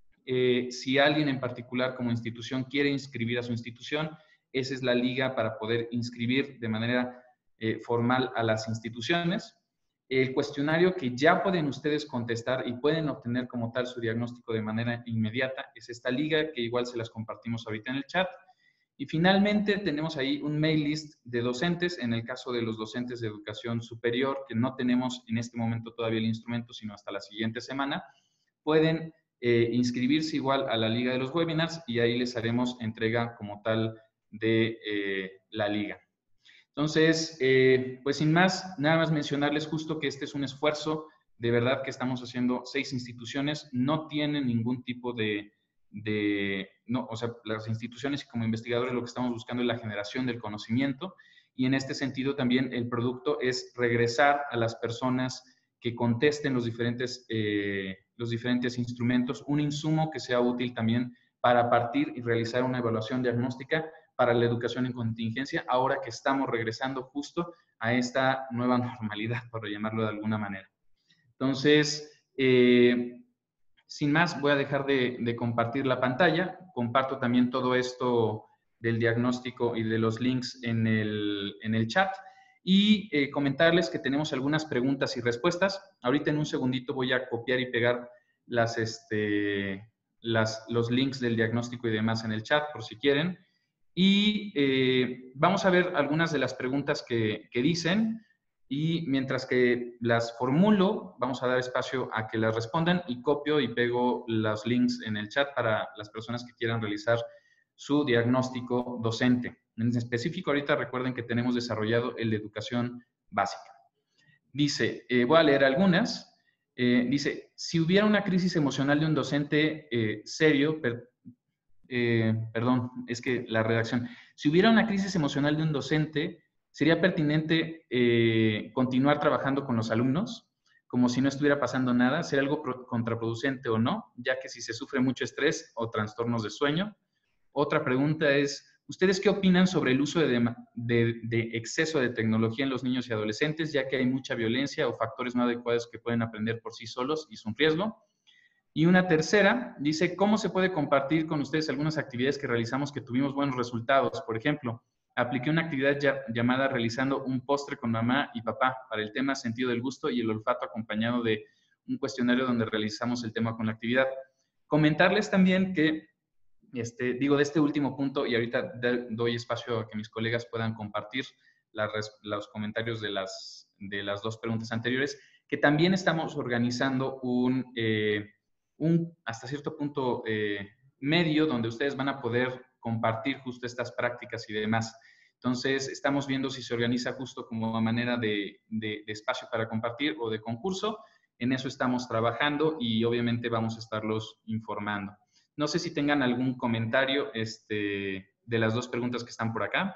Eh, si alguien en particular como institución quiere inscribir a su institución, esa es la liga para poder inscribir de manera eh, formal a las instituciones. El cuestionario que ya pueden ustedes contestar y pueden obtener como tal su diagnóstico de manera inmediata es esta liga, que igual se las compartimos ahorita en el chat. Y finalmente tenemos ahí un mail list de docentes, en el caso de los docentes de educación superior, que no tenemos en este momento todavía el instrumento, sino hasta la siguiente semana, pueden eh, inscribirse igual a la liga de los webinars y ahí les haremos entrega como tal de eh, la liga. Entonces, eh, pues sin más, nada más mencionarles justo que este es un esfuerzo, de verdad que estamos haciendo seis instituciones, no tienen ningún tipo de, de, no, o sea, las instituciones y como investigadores lo que estamos buscando es la generación del conocimiento y en este sentido también el producto es regresar a las personas que contesten los diferentes, eh, los diferentes instrumentos, un insumo que sea útil también para partir y realizar una evaluación diagnóstica para la educación en contingencia, ahora que estamos regresando justo a esta nueva normalidad, por llamarlo de alguna manera. Entonces, eh, sin más, voy a dejar de, de compartir la pantalla. Comparto también todo esto del diagnóstico y de los links en el, en el chat. Y eh, comentarles que tenemos algunas preguntas y respuestas. Ahorita en un segundito voy a copiar y pegar las, este, las, los links del diagnóstico y demás en el chat, por si quieren. Y eh, vamos a ver algunas de las preguntas que, que dicen y mientras que las formulo, vamos a dar espacio a que las respondan y copio y pego los links en el chat para las personas que quieran realizar su diagnóstico docente. En específico, ahorita recuerden que tenemos desarrollado el de educación básica. Dice, eh, voy a leer algunas. Eh, dice, si hubiera una crisis emocional de un docente eh, serio, per, Eh, perdón, es que la redacción. Si hubiera una crisis emocional de un docente, ¿sería pertinente eh, continuar trabajando con los alumnos como si no estuviera pasando nada? ¿Sería algo contraproducente o no? Ya que si se sufre mucho estrés o trastornos de sueño. Otra pregunta es, ¿ustedes qué opinan sobre el uso de, de, de exceso de tecnología en los niños y adolescentes, ya que hay mucha violencia o factores no adecuados que pueden aprender por sí solos y es un riesgo? Y una tercera, dice, ¿cómo se puede compartir con ustedes algunas actividades que realizamos que tuvimos buenos resultados? Por ejemplo, apliqué una actividad ya, llamada realizando un postre con mamá y papá para el tema sentido del gusto y el olfato acompañado de un cuestionario donde realizamos el tema con la actividad. Comentarles también que, este, digo, de este último punto, y ahorita doy espacio a que mis colegas puedan compartir la, los comentarios de las, de las dos preguntas anteriores, que también estamos organizando un... Eh, un, hasta cierto punto, eh, medio donde ustedes van a poder compartir justo estas prácticas y demás. Entonces, estamos viendo si se organiza justo como manera de, de, de espacio para compartir o de concurso. En eso estamos trabajando y obviamente vamos a estarlos informando. No sé si tengan algún comentario este, de las dos preguntas que están por acá.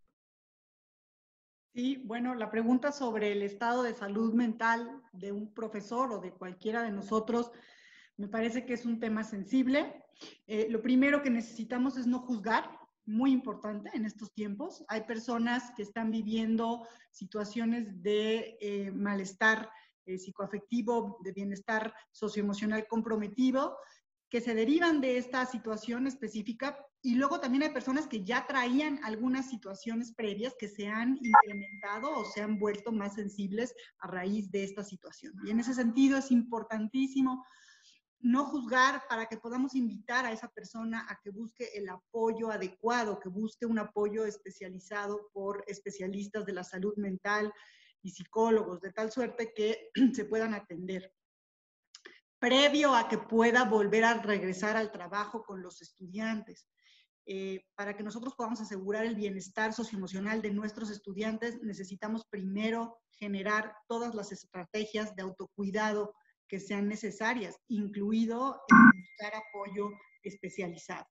Sí, bueno, la pregunta sobre el estado de salud mental de un profesor o de cualquiera de nosotros me parece que es un tema sensible. Eh, lo primero que necesitamos es no juzgar, muy importante en estos tiempos. Hay personas que están viviendo situaciones de eh, malestar eh, psicoafectivo, de bienestar socioemocional comprometido, que se derivan de esta situación específica, y luego también hay personas que ya traían algunas situaciones previas que se han incrementado o se han vuelto más sensibles a raíz de esta situación. Y en ese sentido es importantísimo no juzgar, para que podamos invitar a esa persona a que busque el apoyo adecuado, que busque un apoyo especializado por especialistas de la salud mental y psicólogos, de tal suerte que se puedan atender. Previo a que pueda volver a regresar al trabajo con los estudiantes. Eh, para que nosotros podamos asegurar el bienestar socioemocional de nuestros estudiantes, necesitamos primero generar todas las estrategias de autocuidado que sean necesarias, incluido el buscar apoyo especializado.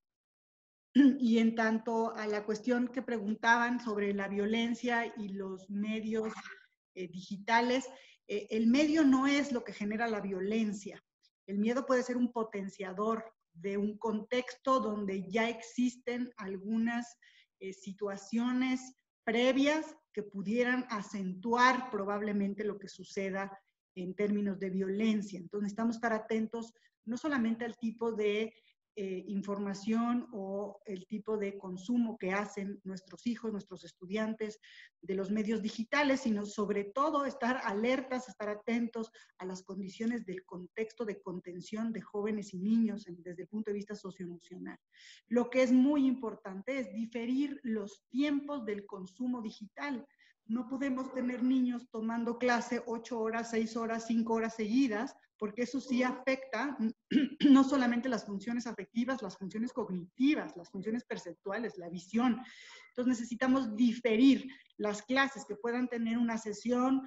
Y en tanto a la cuestión que preguntaban sobre la violencia y los medios eh, digitales, eh, el medio no es lo que genera la violencia. El miedo puede ser un potenciador de un contexto donde ya existen algunas eh, situaciones previas que pudieran acentuar probablemente lo que suceda en términos de violencia. Entonces necesitamos estar atentos no solamente al tipo de eh, información o el tipo de consumo que hacen nuestros hijos, nuestros estudiantes de los medios digitales, sino sobre todo estar alertas, estar atentos a las condiciones del contexto de contención de jóvenes y niños en, desde el punto de vista socioemocional. Lo que es muy importante es diferir los tiempos del consumo digital. No podemos tener niños tomando clase ocho horas, seis horas, cinco horas seguidas, porque eso sí afecta no solamente las funciones afectivas, las funciones cognitivas, las funciones perceptuales, la visión. Entonces necesitamos diferir las clases que puedan tener una sesión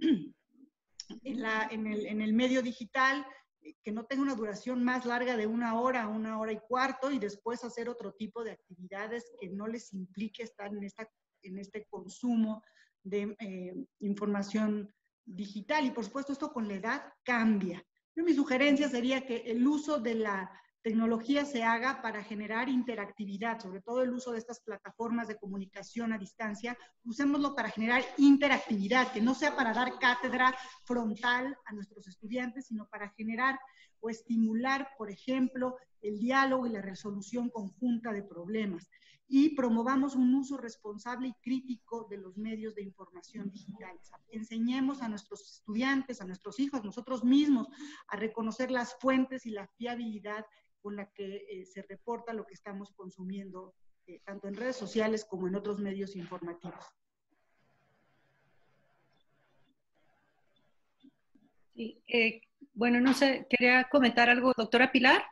en, la, en, el, en el medio digital, que no tenga una duración más larga de una hora, una hora y cuarto, y después hacer otro tipo de actividades que no les implique estar en, esta, en este consumo de eh, información digital. Y por supuesto esto con la edad cambia. Yo, mi sugerencia sería que el uso de la tecnología se haga para generar interactividad, sobre todo el uso de estas plataformas de comunicación a distancia, usémoslo para generar interactividad, que no sea para dar cátedra frontal a nuestros estudiantes, sino para generar o estimular, por ejemplo, el diálogo y la resolución conjunta de problemas. Y promovamos un uso responsable y crítico de los medios de información digitales. Enseñemos a nuestros estudiantes, a nuestros hijos, nosotros mismos, a reconocer las fuentes y la fiabilidad con la que eh, se reporta lo que estamos consumiendo, eh, tanto en redes sociales como en otros medios informativos. Sí, eh, bueno, no sé, ¿quería comentar algo, doctora Pilar?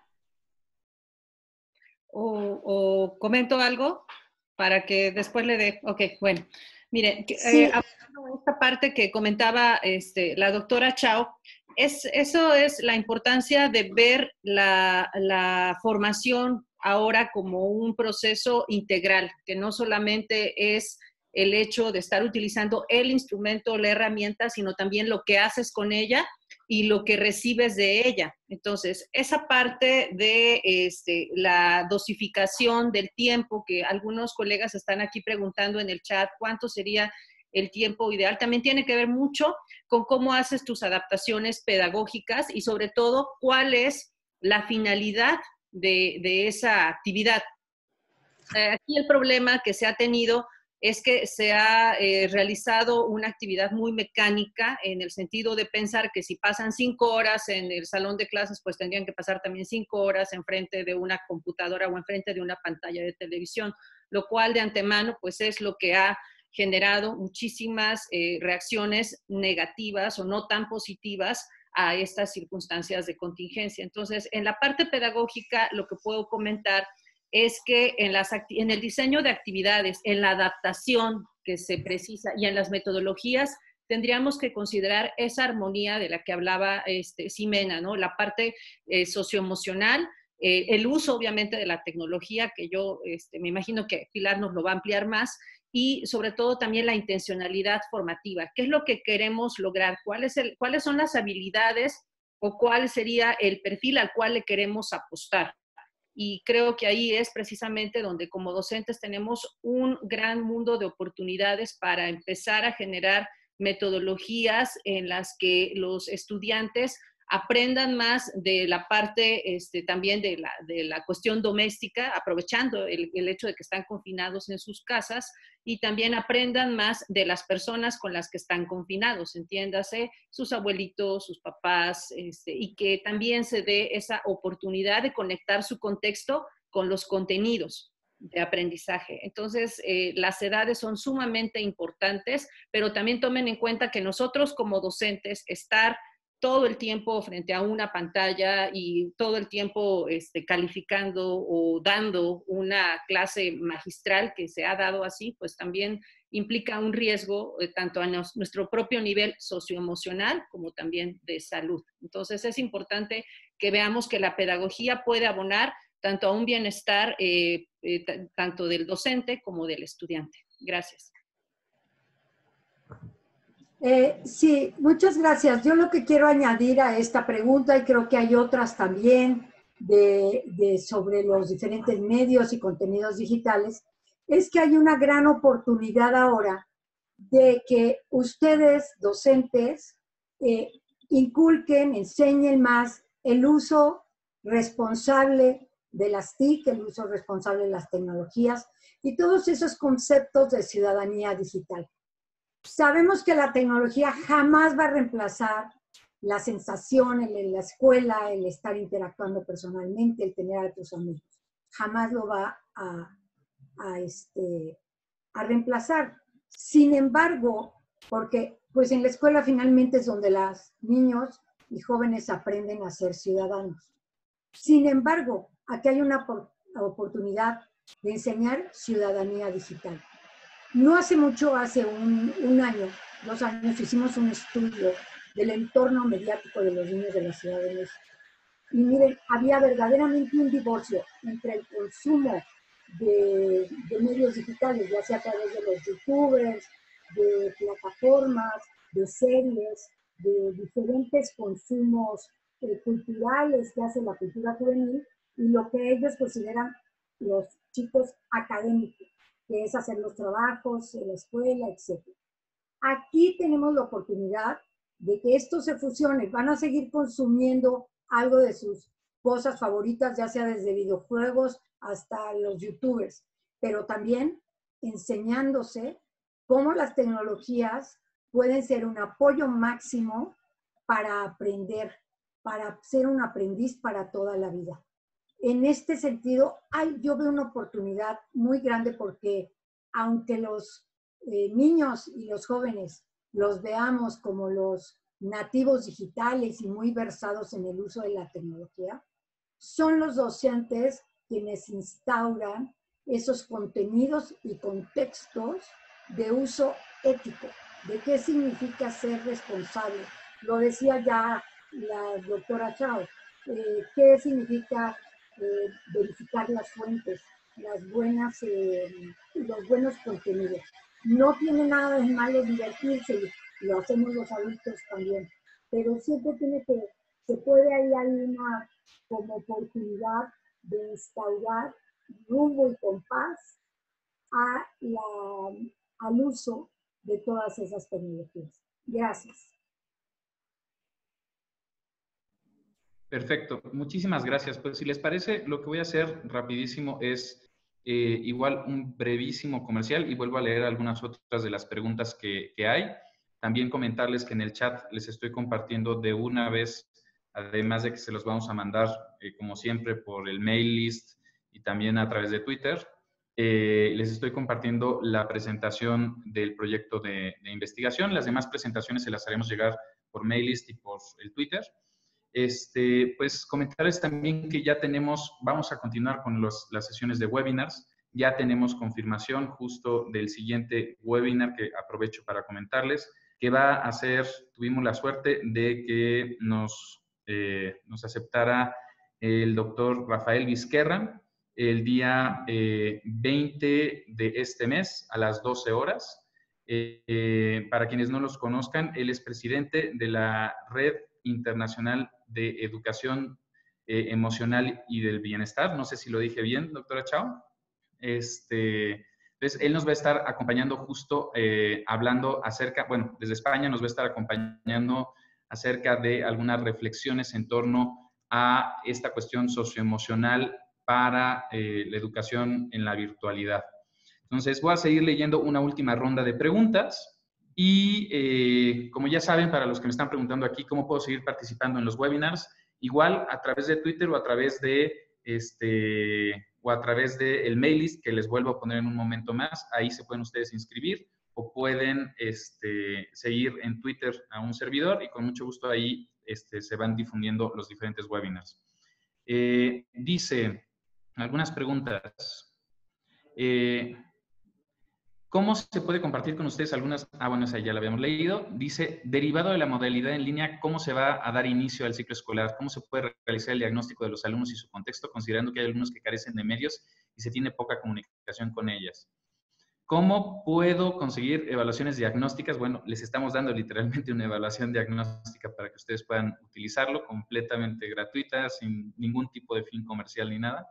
O, o comento algo para que después le dé. Ok, bueno. Mire, Sí. eh, esta parte que comentaba este, la doctora Chao, es, eso es la importancia de ver la, la formación ahora como un proceso integral, que no solamente es el hecho de estar utilizando el instrumento, la herramienta, sino también lo que haces con ella y lo que recibes de ella. Entonces, esa parte de este, la dosificación del tiempo, que algunos colegas están aquí preguntando en el chat, ¿cuánto sería el tiempo ideal? También tiene que ver mucho con cómo haces tus adaptaciones pedagógicas y sobre todo, cuál es la finalidad de, de esa actividad. Eh, aquí el problema que se ha tenido es que se ha eh, realizado una actividad muy mecánica en el sentido de pensar que si pasan cinco horas en el salón de clases, pues tendrían que pasar también cinco horas enfrente de una computadora o enfrente de una pantalla de televisión, lo cual de antemano pues es lo que ha generado muchísimas eh, reacciones negativas o no tan positivas a estas circunstancias de contingencia. Entonces, en la parte pedagógica, lo que puedo comentar es que en, las, en el diseño de actividades, en la adaptación que se precisa y en las metodologías, tendríamos que considerar esa armonía de la que hablaba este, Ximena, ¿no? La parte eh, socioemocional, eh, el uso obviamente de la tecnología, que yo este, me imagino que Pilar nos lo va a ampliar más, y sobre todo también la intencionalidad formativa. ¿Qué es lo que queremos lograr? ¿Cuál es el, ¿Cuáles son las habilidades o cuál sería el perfil al cual le queremos apostar? y creo que ahí es precisamente donde como docentes tenemos un gran mundo de oportunidades para empezar a generar metodologías en las que los estudiantes aprendan más de la parte este, también de la, de la cuestión doméstica, aprovechando el, el hecho de que están confinados en sus casas, y también aprendan más de las personas con las que están confinados, entiéndase, sus abuelitos, sus papás, este, y que también se dé esa oportunidad de conectar su contexto con los contenidos de aprendizaje. Entonces, eh, las edades son sumamente importantes, pero también tomen en cuenta que nosotros como docentes, estar todo el tiempo frente a una pantalla y todo el tiempo este, calificando o dando una clase magistral que se ha dado así, pues también implica un riesgo eh, tanto a nos, nuestro propio nivel socioemocional como también de salud. Entonces es importante que veamos que la pedagogía puede abonar tanto a un bienestar eh, eh, tanto del docente como del estudiante. Gracias. Eh, sí, muchas gracias. Yo lo que quiero añadir a esta pregunta, y creo que hay otras también de, de sobre los diferentes medios y contenidos digitales, es que hay una gran oportunidad ahora de que ustedes, docentes, eh, inculquen, enseñen más el uso responsable de las T I C, el uso responsable de las tecnologías y todos esos conceptos de ciudadanía digital. Sabemos que la tecnología jamás va a reemplazar la sensación en la escuela, el estar interactuando personalmente, el tener a tus amigos. Jamás lo va a, a, este, a reemplazar. Sin embargo, porque pues en la escuela finalmente es donde los niños y jóvenes aprenden a ser ciudadanos. Sin embargo, aquí hay una oportunidad de enseñar ciudadanía digital. No hace mucho, hace un, un año, dos años, hicimos un estudio del entorno mediático de los niños de la Ciudad de México. Y miren, había verdaderamente un divorcio entre el consumo de, de medios digitales, ya sea a través de los youtubers, de plataformas, de series, de diferentes consumos eh, culturales que hace la cultura juvenil, y lo que ellos consideran los chicos académicos, que es hacer los trabajos en la escuela, etcétera. Aquí tenemos la oportunidad de que esto se fusione. Van a seguir consumiendo algo de sus cosas favoritas, ya sea desde videojuegos hasta los youtubers, pero también enseñándose cómo las tecnologías pueden ser un apoyo máximo para aprender, para ser un aprendiz para toda la vida. En este sentido, hay, yo veo una oportunidad muy grande porque aunque los eh, niños y los jóvenes los veamos como los nativos digitales y muy versados en el uso de la tecnología, son los docentes quienes instauran esos contenidos y contextos de uso ético, de qué significa ser responsable. Lo decía ya la doctora Chao, eh, qué significa eh, verificar las fuentes, las buenas, eh, los buenos contenidos. No tiene nada de malo divertirse, lo hacemos los adultos también, pero siempre tiene que, se puede ahí hay una como oportunidad de instaurar rumbo y compás a la, al uso de todas esas tecnologías. Gracias. Perfecto, muchísimas gracias. Pues si les parece, lo que voy a hacer rapidísimo es eh, igual un brevísimo comercial y vuelvo a leer algunas otras de las preguntas que, que hay. También comentarles que en el chat les estoy compartiendo de una vez, además de que se los vamos a mandar, eh, como siempre, por el mail list y también a través de Twitter, eh, les estoy compartiendo la presentación del proyecto de, de investigación. Las demás presentaciones se las haremos llegar por mail list y por el Twitter. Este, pues comentarles también que ya tenemos, vamos a continuar con los, las sesiones de webinars. Ya tenemos confirmación justo del siguiente webinar que aprovecho para comentarles, que va a ser, tuvimos la suerte de que nos, eh, nos aceptara el doctor Rafael Vizquerra el día eh, veinte de este mes a las doce horas. Eh, eh, para quienes no los conozcan, él es presidente de la Red Internacional de Educación eh, emocional y del bienestar. No sé si lo dije bien, doctora Chao. Este, entonces, él nos va a estar acompañando justo eh, hablando acerca, bueno, desde España nos va a estar acompañando acerca de algunas reflexiones en torno a esta cuestión socioemocional para eh, la educación en la virtualidad. Entonces, voy a seguir leyendo una última ronda de preguntas y, eh, como ya saben, para los que me están preguntando aquí, ¿cómo puedo seguir participando en los webinars? Igual, a través de Twitter o a través de, este, o a través del mail list que les vuelvo a poner en un momento más. Ahí se pueden ustedes inscribir o pueden este, seguir en Twitter a un servidor y con mucho gusto ahí este, se van difundiendo los diferentes webinars. Eh, dice, algunas preguntas. Eh, ¿Cómo se puede compartir con ustedes algunas? Ah, bueno, esa ya la habíamos leído. Dice, derivado de la modalidad en línea, ¿cómo se va a dar inicio al ciclo escolar? ¿Cómo se puede realizar el diagnóstico de los alumnos y su contexto, considerando que hay alumnos que carecen de medios y se tiene poca comunicación con ellas? ¿Cómo puedo conseguir evaluaciones diagnósticas? Bueno, les estamos dando literalmente una evaluación diagnóstica para que ustedes puedan utilizarlo completamente gratuita, sin ningún tipo de fin comercial ni nada.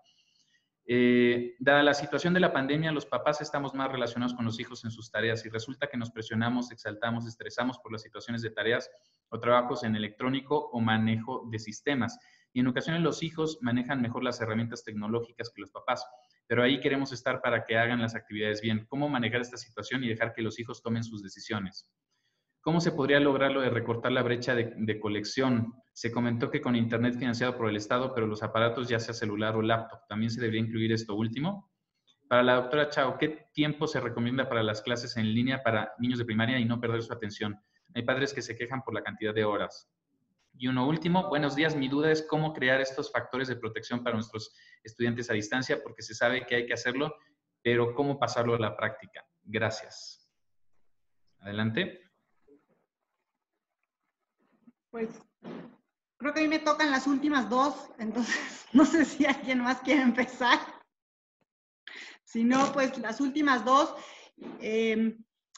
Eh, dada la situación de la pandemia, los papás estamos más relacionados con los hijos en sus tareas y resulta que nos presionamos, exaltamos, estresamos por las situaciones de tareas o trabajos en electrónico o manejo de sistemas. Y en ocasiones los hijos manejan mejor las herramientas tecnológicas que los papás, pero ahí queremos estar para que hagan las actividades bien. ¿Cómo manejar esta situación y dejar que los hijos tomen sus decisiones? ¿Cómo se podría lograr lo de recortar la brecha de, de colección? Se comentó que con internet financiado por el Estado, pero los aparatos ya sea celular o laptop, ¿también se debería incluir esto último? Para la doctora Chao, ¿qué tiempo se recomienda para las clases en línea para niños de primaria y no perder su atención? Hay padres que se quejan por la cantidad de horas. Y uno último, buenos días, mi duda es cómo crear estos factores de protección para nuestros estudiantes a distancia, porque se sabe que hay que hacerlo, pero ¿cómo pasarlo a la práctica? Gracias. Adelante. Pues creo que a mí me tocan las últimas dos, entonces no sé si alguien más quiere empezar. Si no, pues las últimas dos. Eh,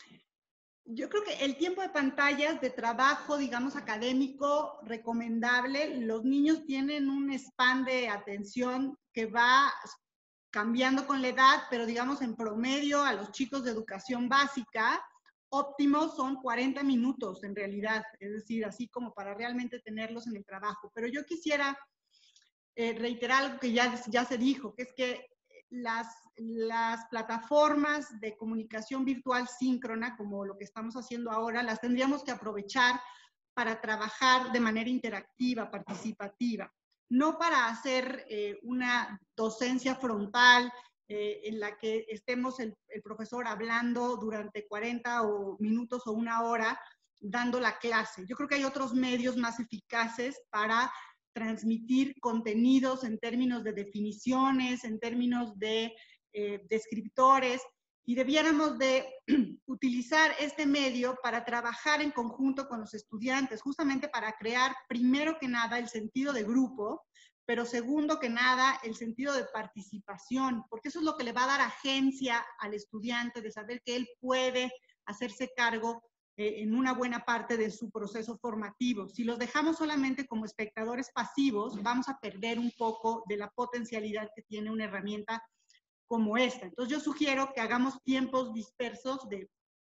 yo creo que el tiempo de pantallas de trabajo, digamos, académico, recomendable. Los niños tienen un span de atención que va cambiando con la edad, pero digamos en promedio a los chicos de educación básica, óptimos son cuarenta minutos en realidad, es decir, así como para realmente tenerlos en el trabajo. Pero yo quisiera eh, reiterar algo que ya, ya se dijo, que es que las, las plataformas de comunicación virtual síncrona, como lo que estamos haciendo ahora, las tendríamos que aprovechar para trabajar de manera interactiva, participativa, no para hacer eh, una docencia frontal, Eh, en la que estemos el, el profesor hablando durante cuarenta o minutos o una hora dando la clase. Yo creo que hay otros medios más eficaces para transmitir contenidos en términos de definiciones, en términos de eh, descriptores, y debiéramos de utilizar este medio para trabajar en conjunto con los estudiantes, justamente para crear, primero que nada, el sentido de grupo, pero segundo que nada, el sentido de participación, porque eso es lo que le va a dar agencia al estudiante, de saber que él puede hacerse cargo eh, en una buena parte de su proceso formativo. Si los dejamos solamente como espectadores pasivos, vamos a perder un poco de la potencialidad que tiene una herramienta como esta. Entonces yo sugiero que hagamos tiempos dispersos de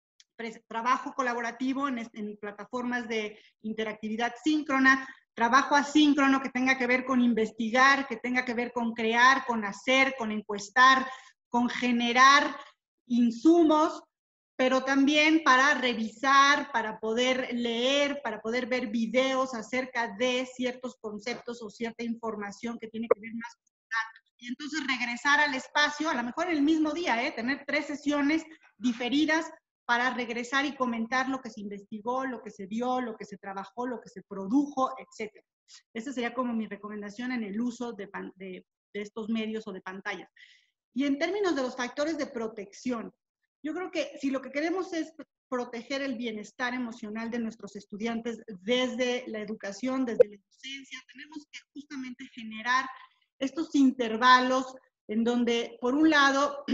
trabajo colaborativo en, en plataformas de interactividad síncrona, trabajo asíncrono que tenga que ver con investigar, que tenga que ver con crear, con hacer, con encuestar, con generar insumos, pero también para revisar, para poder leer, para poder ver videos acerca de ciertos conceptos o cierta información que tiene que ver más con datos. Y entonces regresar al espacio, a lo mejor el mismo día, ¿eh? Tener tres sesiones diferidas para regresar y comentar lo que se investigó, lo que se vio, lo que se trabajó, lo que se produjo, etcétera. Esa sería como mi recomendación en el uso de, de, de estos medios o de pantallas. Y en términos de los factores de protección, yo creo que si lo que queremos es proteger el bienestar emocional de nuestros estudiantes desde la educación, desde la docencia, tenemos que justamente generar estos intervalos en donde, por un lado,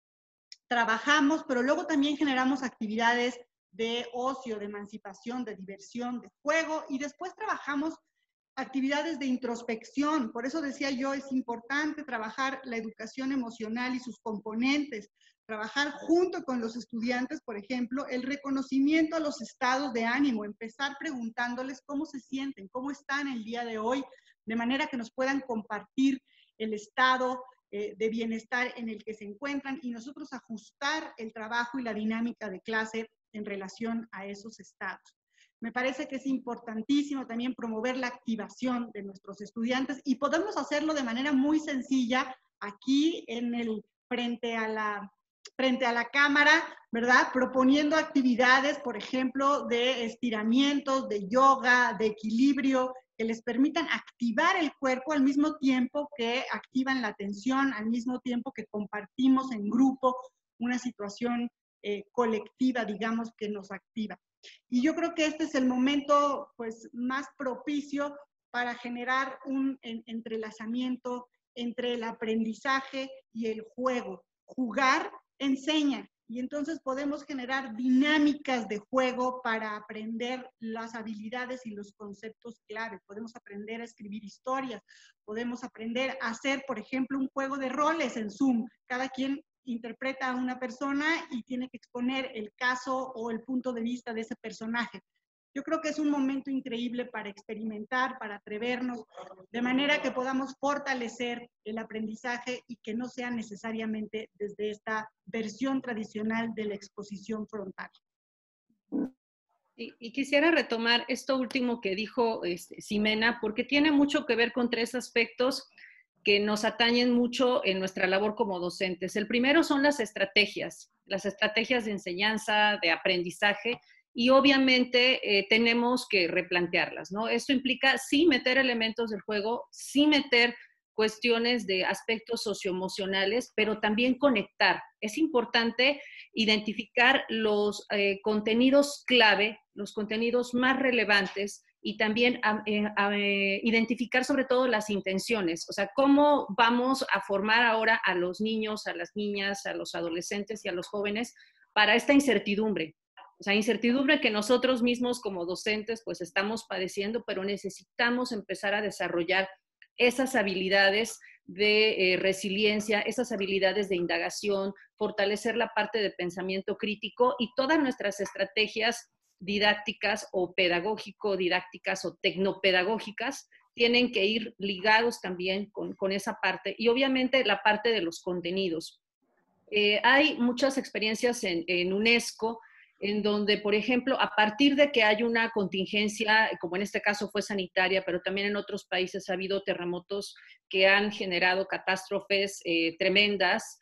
trabajamos, pero luego también generamos actividades de ocio, de emancipación, de diversión, de juego, y después trabajamos actividades de introspección. Por eso decía yo, es importante trabajar la educación emocional y sus componentes, trabajar junto con los estudiantes, por ejemplo, el reconocimiento a los estados de ánimo, empezar preguntándoles cómo se sienten, cómo están el día de hoy, de manera que nos puedan compartir el estado eh, de bienestar en el que se encuentran y nosotros ajustar el trabajo y la dinámica de clase en relación a esos estados. Me parece que es importantísimo también promover la activación de nuestros estudiantes y podemos hacerlo de manera muy sencilla aquí en el, frente a la, frente a la cámara, ¿verdad? Proponiendo actividades, por ejemplo, de estiramientos, de yoga, de equilibrio, que les permitan activar el cuerpo al mismo tiempo que activan la atención, al mismo tiempo que compartimos en grupo una situación eh, colectiva, digamos, que nos activa. Y yo creo que este es el momento pues, más propicio para generar un en, entrelazamiento entre el aprendizaje y el juego. Jugar enseña y entonces podemos generar dinámicas de juego para aprender las habilidades y los conceptos clave. Podemos aprender a escribir historias, podemos aprender a hacer, por ejemplo, un juego de roles en Zoom. Cada quien interpreta a una persona y tiene que exponer el caso o el punto de vista de ese personaje. Yo creo que es un momento increíble para experimentar, para atrevernos, de manera que podamos fortalecer el aprendizaje y que no sea necesariamente desde esta versión tradicional de la exposición frontal. Y, y quisiera retomar esto último que dijo este, Ximena, porque tiene mucho que ver con tres aspectos que nos atañen mucho en nuestra labor como docentes. El primero son las estrategias, las estrategias de enseñanza, de aprendizaje, y obviamente eh, tenemos que replantearlas, ¿no? Esto implica sí meter elementos del juego, sí meter cuestiones de aspectos socioemocionales, pero también conectar. Es importante identificar los eh, contenidos clave, los contenidos más relevantes, y también a, a, a, identificar sobre todo las intenciones, o sea, cómo vamos a formar ahora a los niños, a las niñas, a los adolescentes y a los jóvenes para esta incertidumbre. O sea, incertidumbre que nosotros mismos como docentes pues estamos padeciendo, pero necesitamos empezar a desarrollar esas habilidades de eh, resiliencia, esas habilidades de indagación, fortalecer la parte de pensamiento crítico y todas nuestras estrategias didácticas o pedagógico-didácticas o tecnopedagógicas tienen que ir ligados también con, con esa parte y obviamente la parte de los contenidos. Eh, hay muchas experiencias en, en UNESCO en donde, por ejemplo, a partir de que hay una contingencia, como en este caso fue sanitaria, pero también en otros países ha habido terremotos que han generado catástrofes eh, tremendas,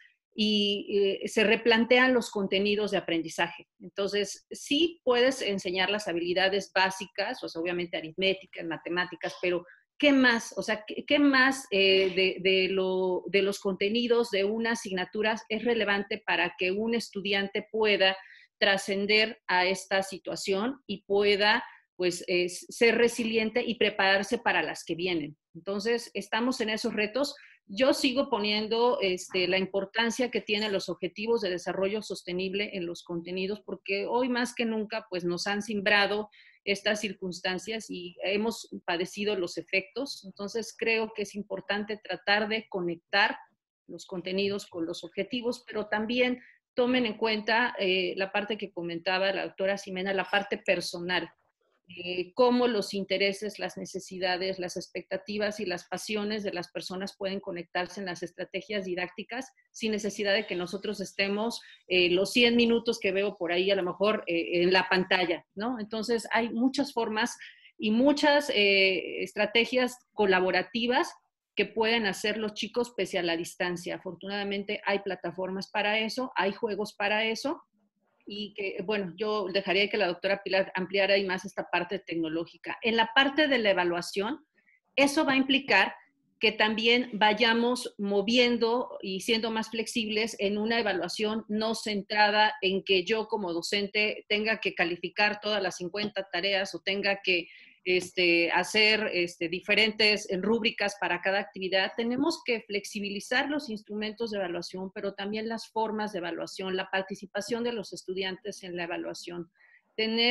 y eh, se replantean los contenidos de aprendizaje. Entonces, sí puedes enseñar las habilidades básicas, o sea, obviamente aritmética, matemáticas, pero ¿qué más? O sea, ¿qué, qué más eh, de, de, lo, de los contenidos de una asignatura es relevante para que un estudiante pueda trascender a esta situación y pueda pues eh, ser resiliente y prepararse para las que vienen? Entonces, estamos en esos retos. Yo sigo poniendo este, la importancia que tienen los objetivos de desarrollo sostenible en los contenidos, porque hoy más que nunca pues, nos han simbrado estas circunstancias y hemos padecido los efectos. Entonces, creo que es importante tratar de conectar los contenidos con los objetivos, pero también tomen en cuenta eh, la parte que comentaba la doctora Ximena, la parte personal. Eh, cómo los intereses, las necesidades, las expectativas y las pasiones de las personas pueden conectarse en las estrategias didácticas sin necesidad de que nosotros estemos eh, los cien minutos que veo por ahí a lo mejor eh, en la pantalla, ¿no? Entonces hay muchas formas y muchas eh, estrategias colaborativas que pueden hacer los chicos pese a la distancia. Afortunadamente hay plataformas para eso, hay juegos para eso, y que, bueno, yo dejaría que la doctora Pilar ampliara ahí más esta parte tecnológica. En la parte de la evaluación, eso va a implicar que también vayamos moviendo y siendo más flexibles en una evaluación no centrada en que yo como docente tenga que calificar todas las cincuenta tareas o tenga que este, hacer este, diferentes rúbricas para cada actividad. Tenemos que flexibilizar los instrumentos de evaluación, pero también las formas de evaluación, la participación de los estudiantes en la evaluación, tener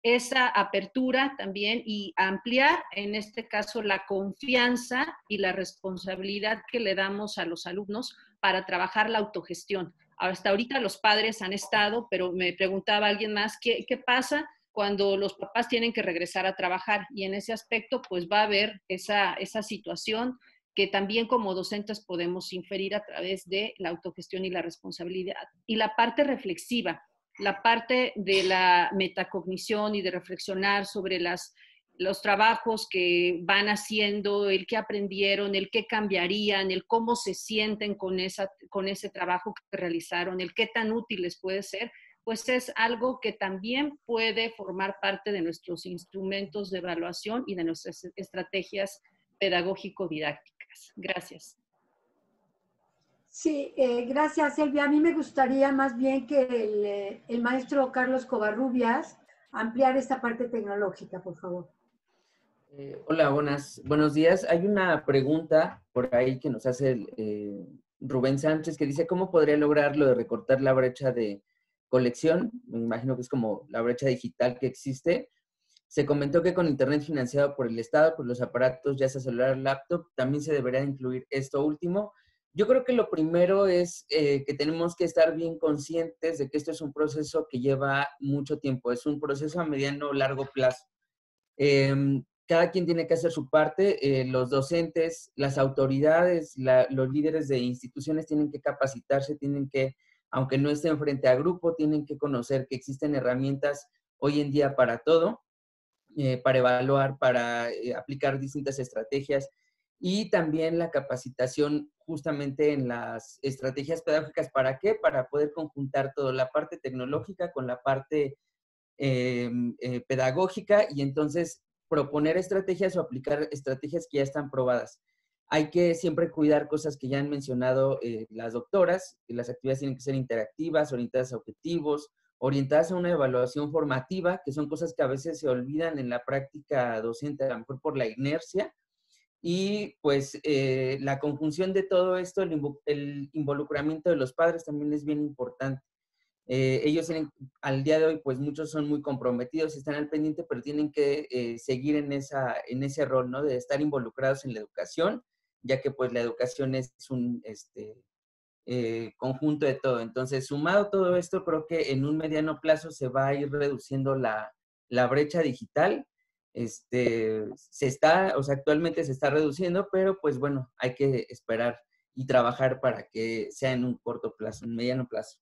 esa apertura también y ampliar, en este caso, la confianza y la responsabilidad que le damos a los alumnos para trabajar la autogestión. Hasta ahorita los padres han estado, pero me preguntaba alguien más, ¿qué, qué pasa cuando los papás tienen que regresar a trabajar? Y en ese aspecto, pues va a haber esa, esa situación que también como docentes podemos inferir a través de la autogestión y la responsabilidad. Y la parte reflexiva, la parte de la metacognición y de reflexionar sobre las, los trabajos que van haciendo, el qué aprendieron, el qué cambiarían, el cómo se sienten con, esa, con ese trabajo que realizaron, el qué tan útiles puede ser, pues es algo que también puede formar parte de nuestros instrumentos de evaluación y de nuestras estrategias pedagógico-didácticas. Gracias. Sí, eh, gracias, Elvia. A mí me gustaría más bien que el, eh, el maestro Carlos Covarrubias ampliar esta parte tecnológica, por favor. Eh, hola, buenas, buenos días. Hay una pregunta por ahí que nos hace el, eh, Rubén Sánchez, que dice, ¿cómo podría lograr lo de recortar la brecha de colección? Me imagino que es como la brecha digital que existe. Se comentó que con Internet financiado por el Estado, por los aparatos, ya sea celular, laptop, también se debería incluir esto último. Yo creo que lo primero es eh, que tenemos que estar bien conscientes de que esto es un proceso que lleva mucho tiempo, es un proceso a mediano o largo plazo. Eh, cada quien tiene que hacer su parte, eh, los docentes, las autoridades, la, los líderes de instituciones tienen que capacitarse, tienen que, aunque no estén frente a grupo, tienen que conocer que existen herramientas hoy en día para todo, eh, para evaluar, para eh, aplicar distintas estrategias y también la capacitación justamente en las estrategias pedagógicas. ¿Para qué? Para poder conjuntar toda la parte tecnológica con la parte eh, eh, pedagógica y entonces proponer estrategias o aplicar estrategias que ya están probadas. Hay que siempre cuidar cosas que ya han mencionado eh, las doctoras, que las actividades tienen que ser interactivas, orientadas a objetivos, orientadas a una evaluación formativa, que son cosas que a veces se olvidan en la práctica docente, a lo mejor por la inercia, y pues eh, la conjunción de todo esto, el, el involucramiento de los padres también es bien importante. Eh, ellos tienen, al día de hoy, pues muchos son muy comprometidos, están al pendiente, pero tienen que eh, seguir en, esa, en ese rol, ¿no? De estar involucrados en la educación, ya que pues la educación es un este, eh, conjunto de todo. Entonces, sumado todo esto, creo que en un mediano plazo se va a ir reduciendo la, la brecha digital. Este, se está, o sea, actualmente se está reduciendo, pero pues bueno, hay que esperar y trabajar para que sea en un corto plazo, en un mediano plazo.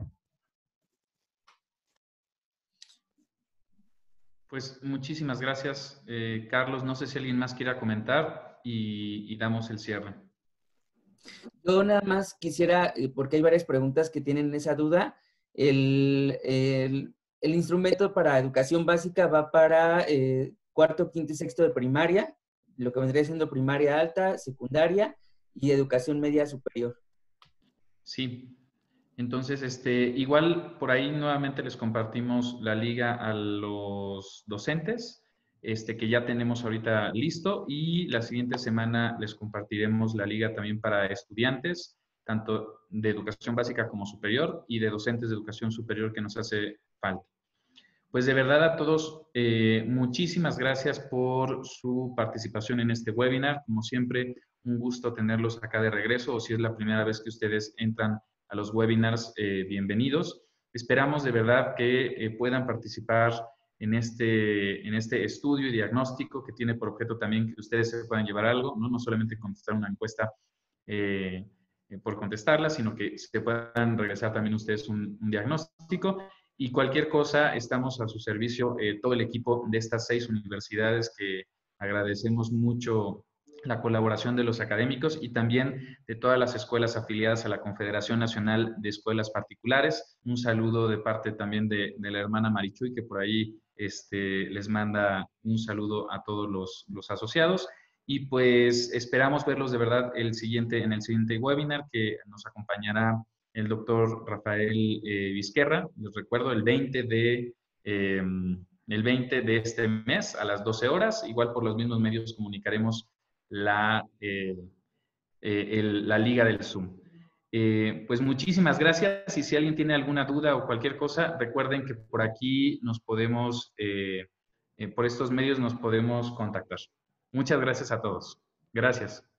Pues muchísimas gracias, eh, Carlos. No sé si alguien más quiera comentar y, y damos el cierre. Yo nada más quisiera, porque hay varias preguntas que tienen esa duda, el, el, el instrumento para educación básica va para eh, cuarto, quinto y sexto de primaria, lo que vendría siendo primaria alta, secundaria y educación media superior. Sí. Entonces, este, igual por ahí nuevamente les compartimos la liga a los docentes, este, que ya tenemos ahorita listo, y la siguiente semana les compartiremos la liga también para estudiantes, tanto de educación básica como superior, y de docentes de educación superior que nos hace falta. Pues de verdad a todos, eh, muchísimas gracias por su participación en este webinar. Como siempre, un gusto tenerlos acá de regreso, o si es la primera vez que ustedes entran a los webinars, eh, bienvenidos. Esperamos de verdad que eh, puedan participar en este, en este estudio y diagnóstico que tiene por objeto también que ustedes se puedan llevar algo, no, no solamente contestar una encuesta eh, por contestarla, sino que se puedan regresar también ustedes un, un diagnóstico. Y cualquier cosa, estamos a su servicio, eh, todo el equipo de estas seis universidades, que agradecemos mucho la colaboración de los académicos y también de todas las escuelas afiliadas a la Confederación Nacional de Escuelas Particulares. Un saludo de parte también de, de la hermana Marichuy, que por ahí este, les manda un saludo a todos los, los asociados. Y pues esperamos verlos de verdad el siguiente, en el siguiente webinar, que nos acompañará el doctor Rafael eh, Vizquerra. Les recuerdo, el veinte de, eh, el veinte de este mes a las doce horas. Igual por los mismos medios comunicaremos la, eh, eh, el, la liga del Zoom. Eh, pues muchísimas gracias, y si alguien tiene alguna duda o cualquier cosa, recuerden que por aquí nos podemos, eh, eh, por estos medios nos podemos contactar. Muchas gracias a todos. Gracias.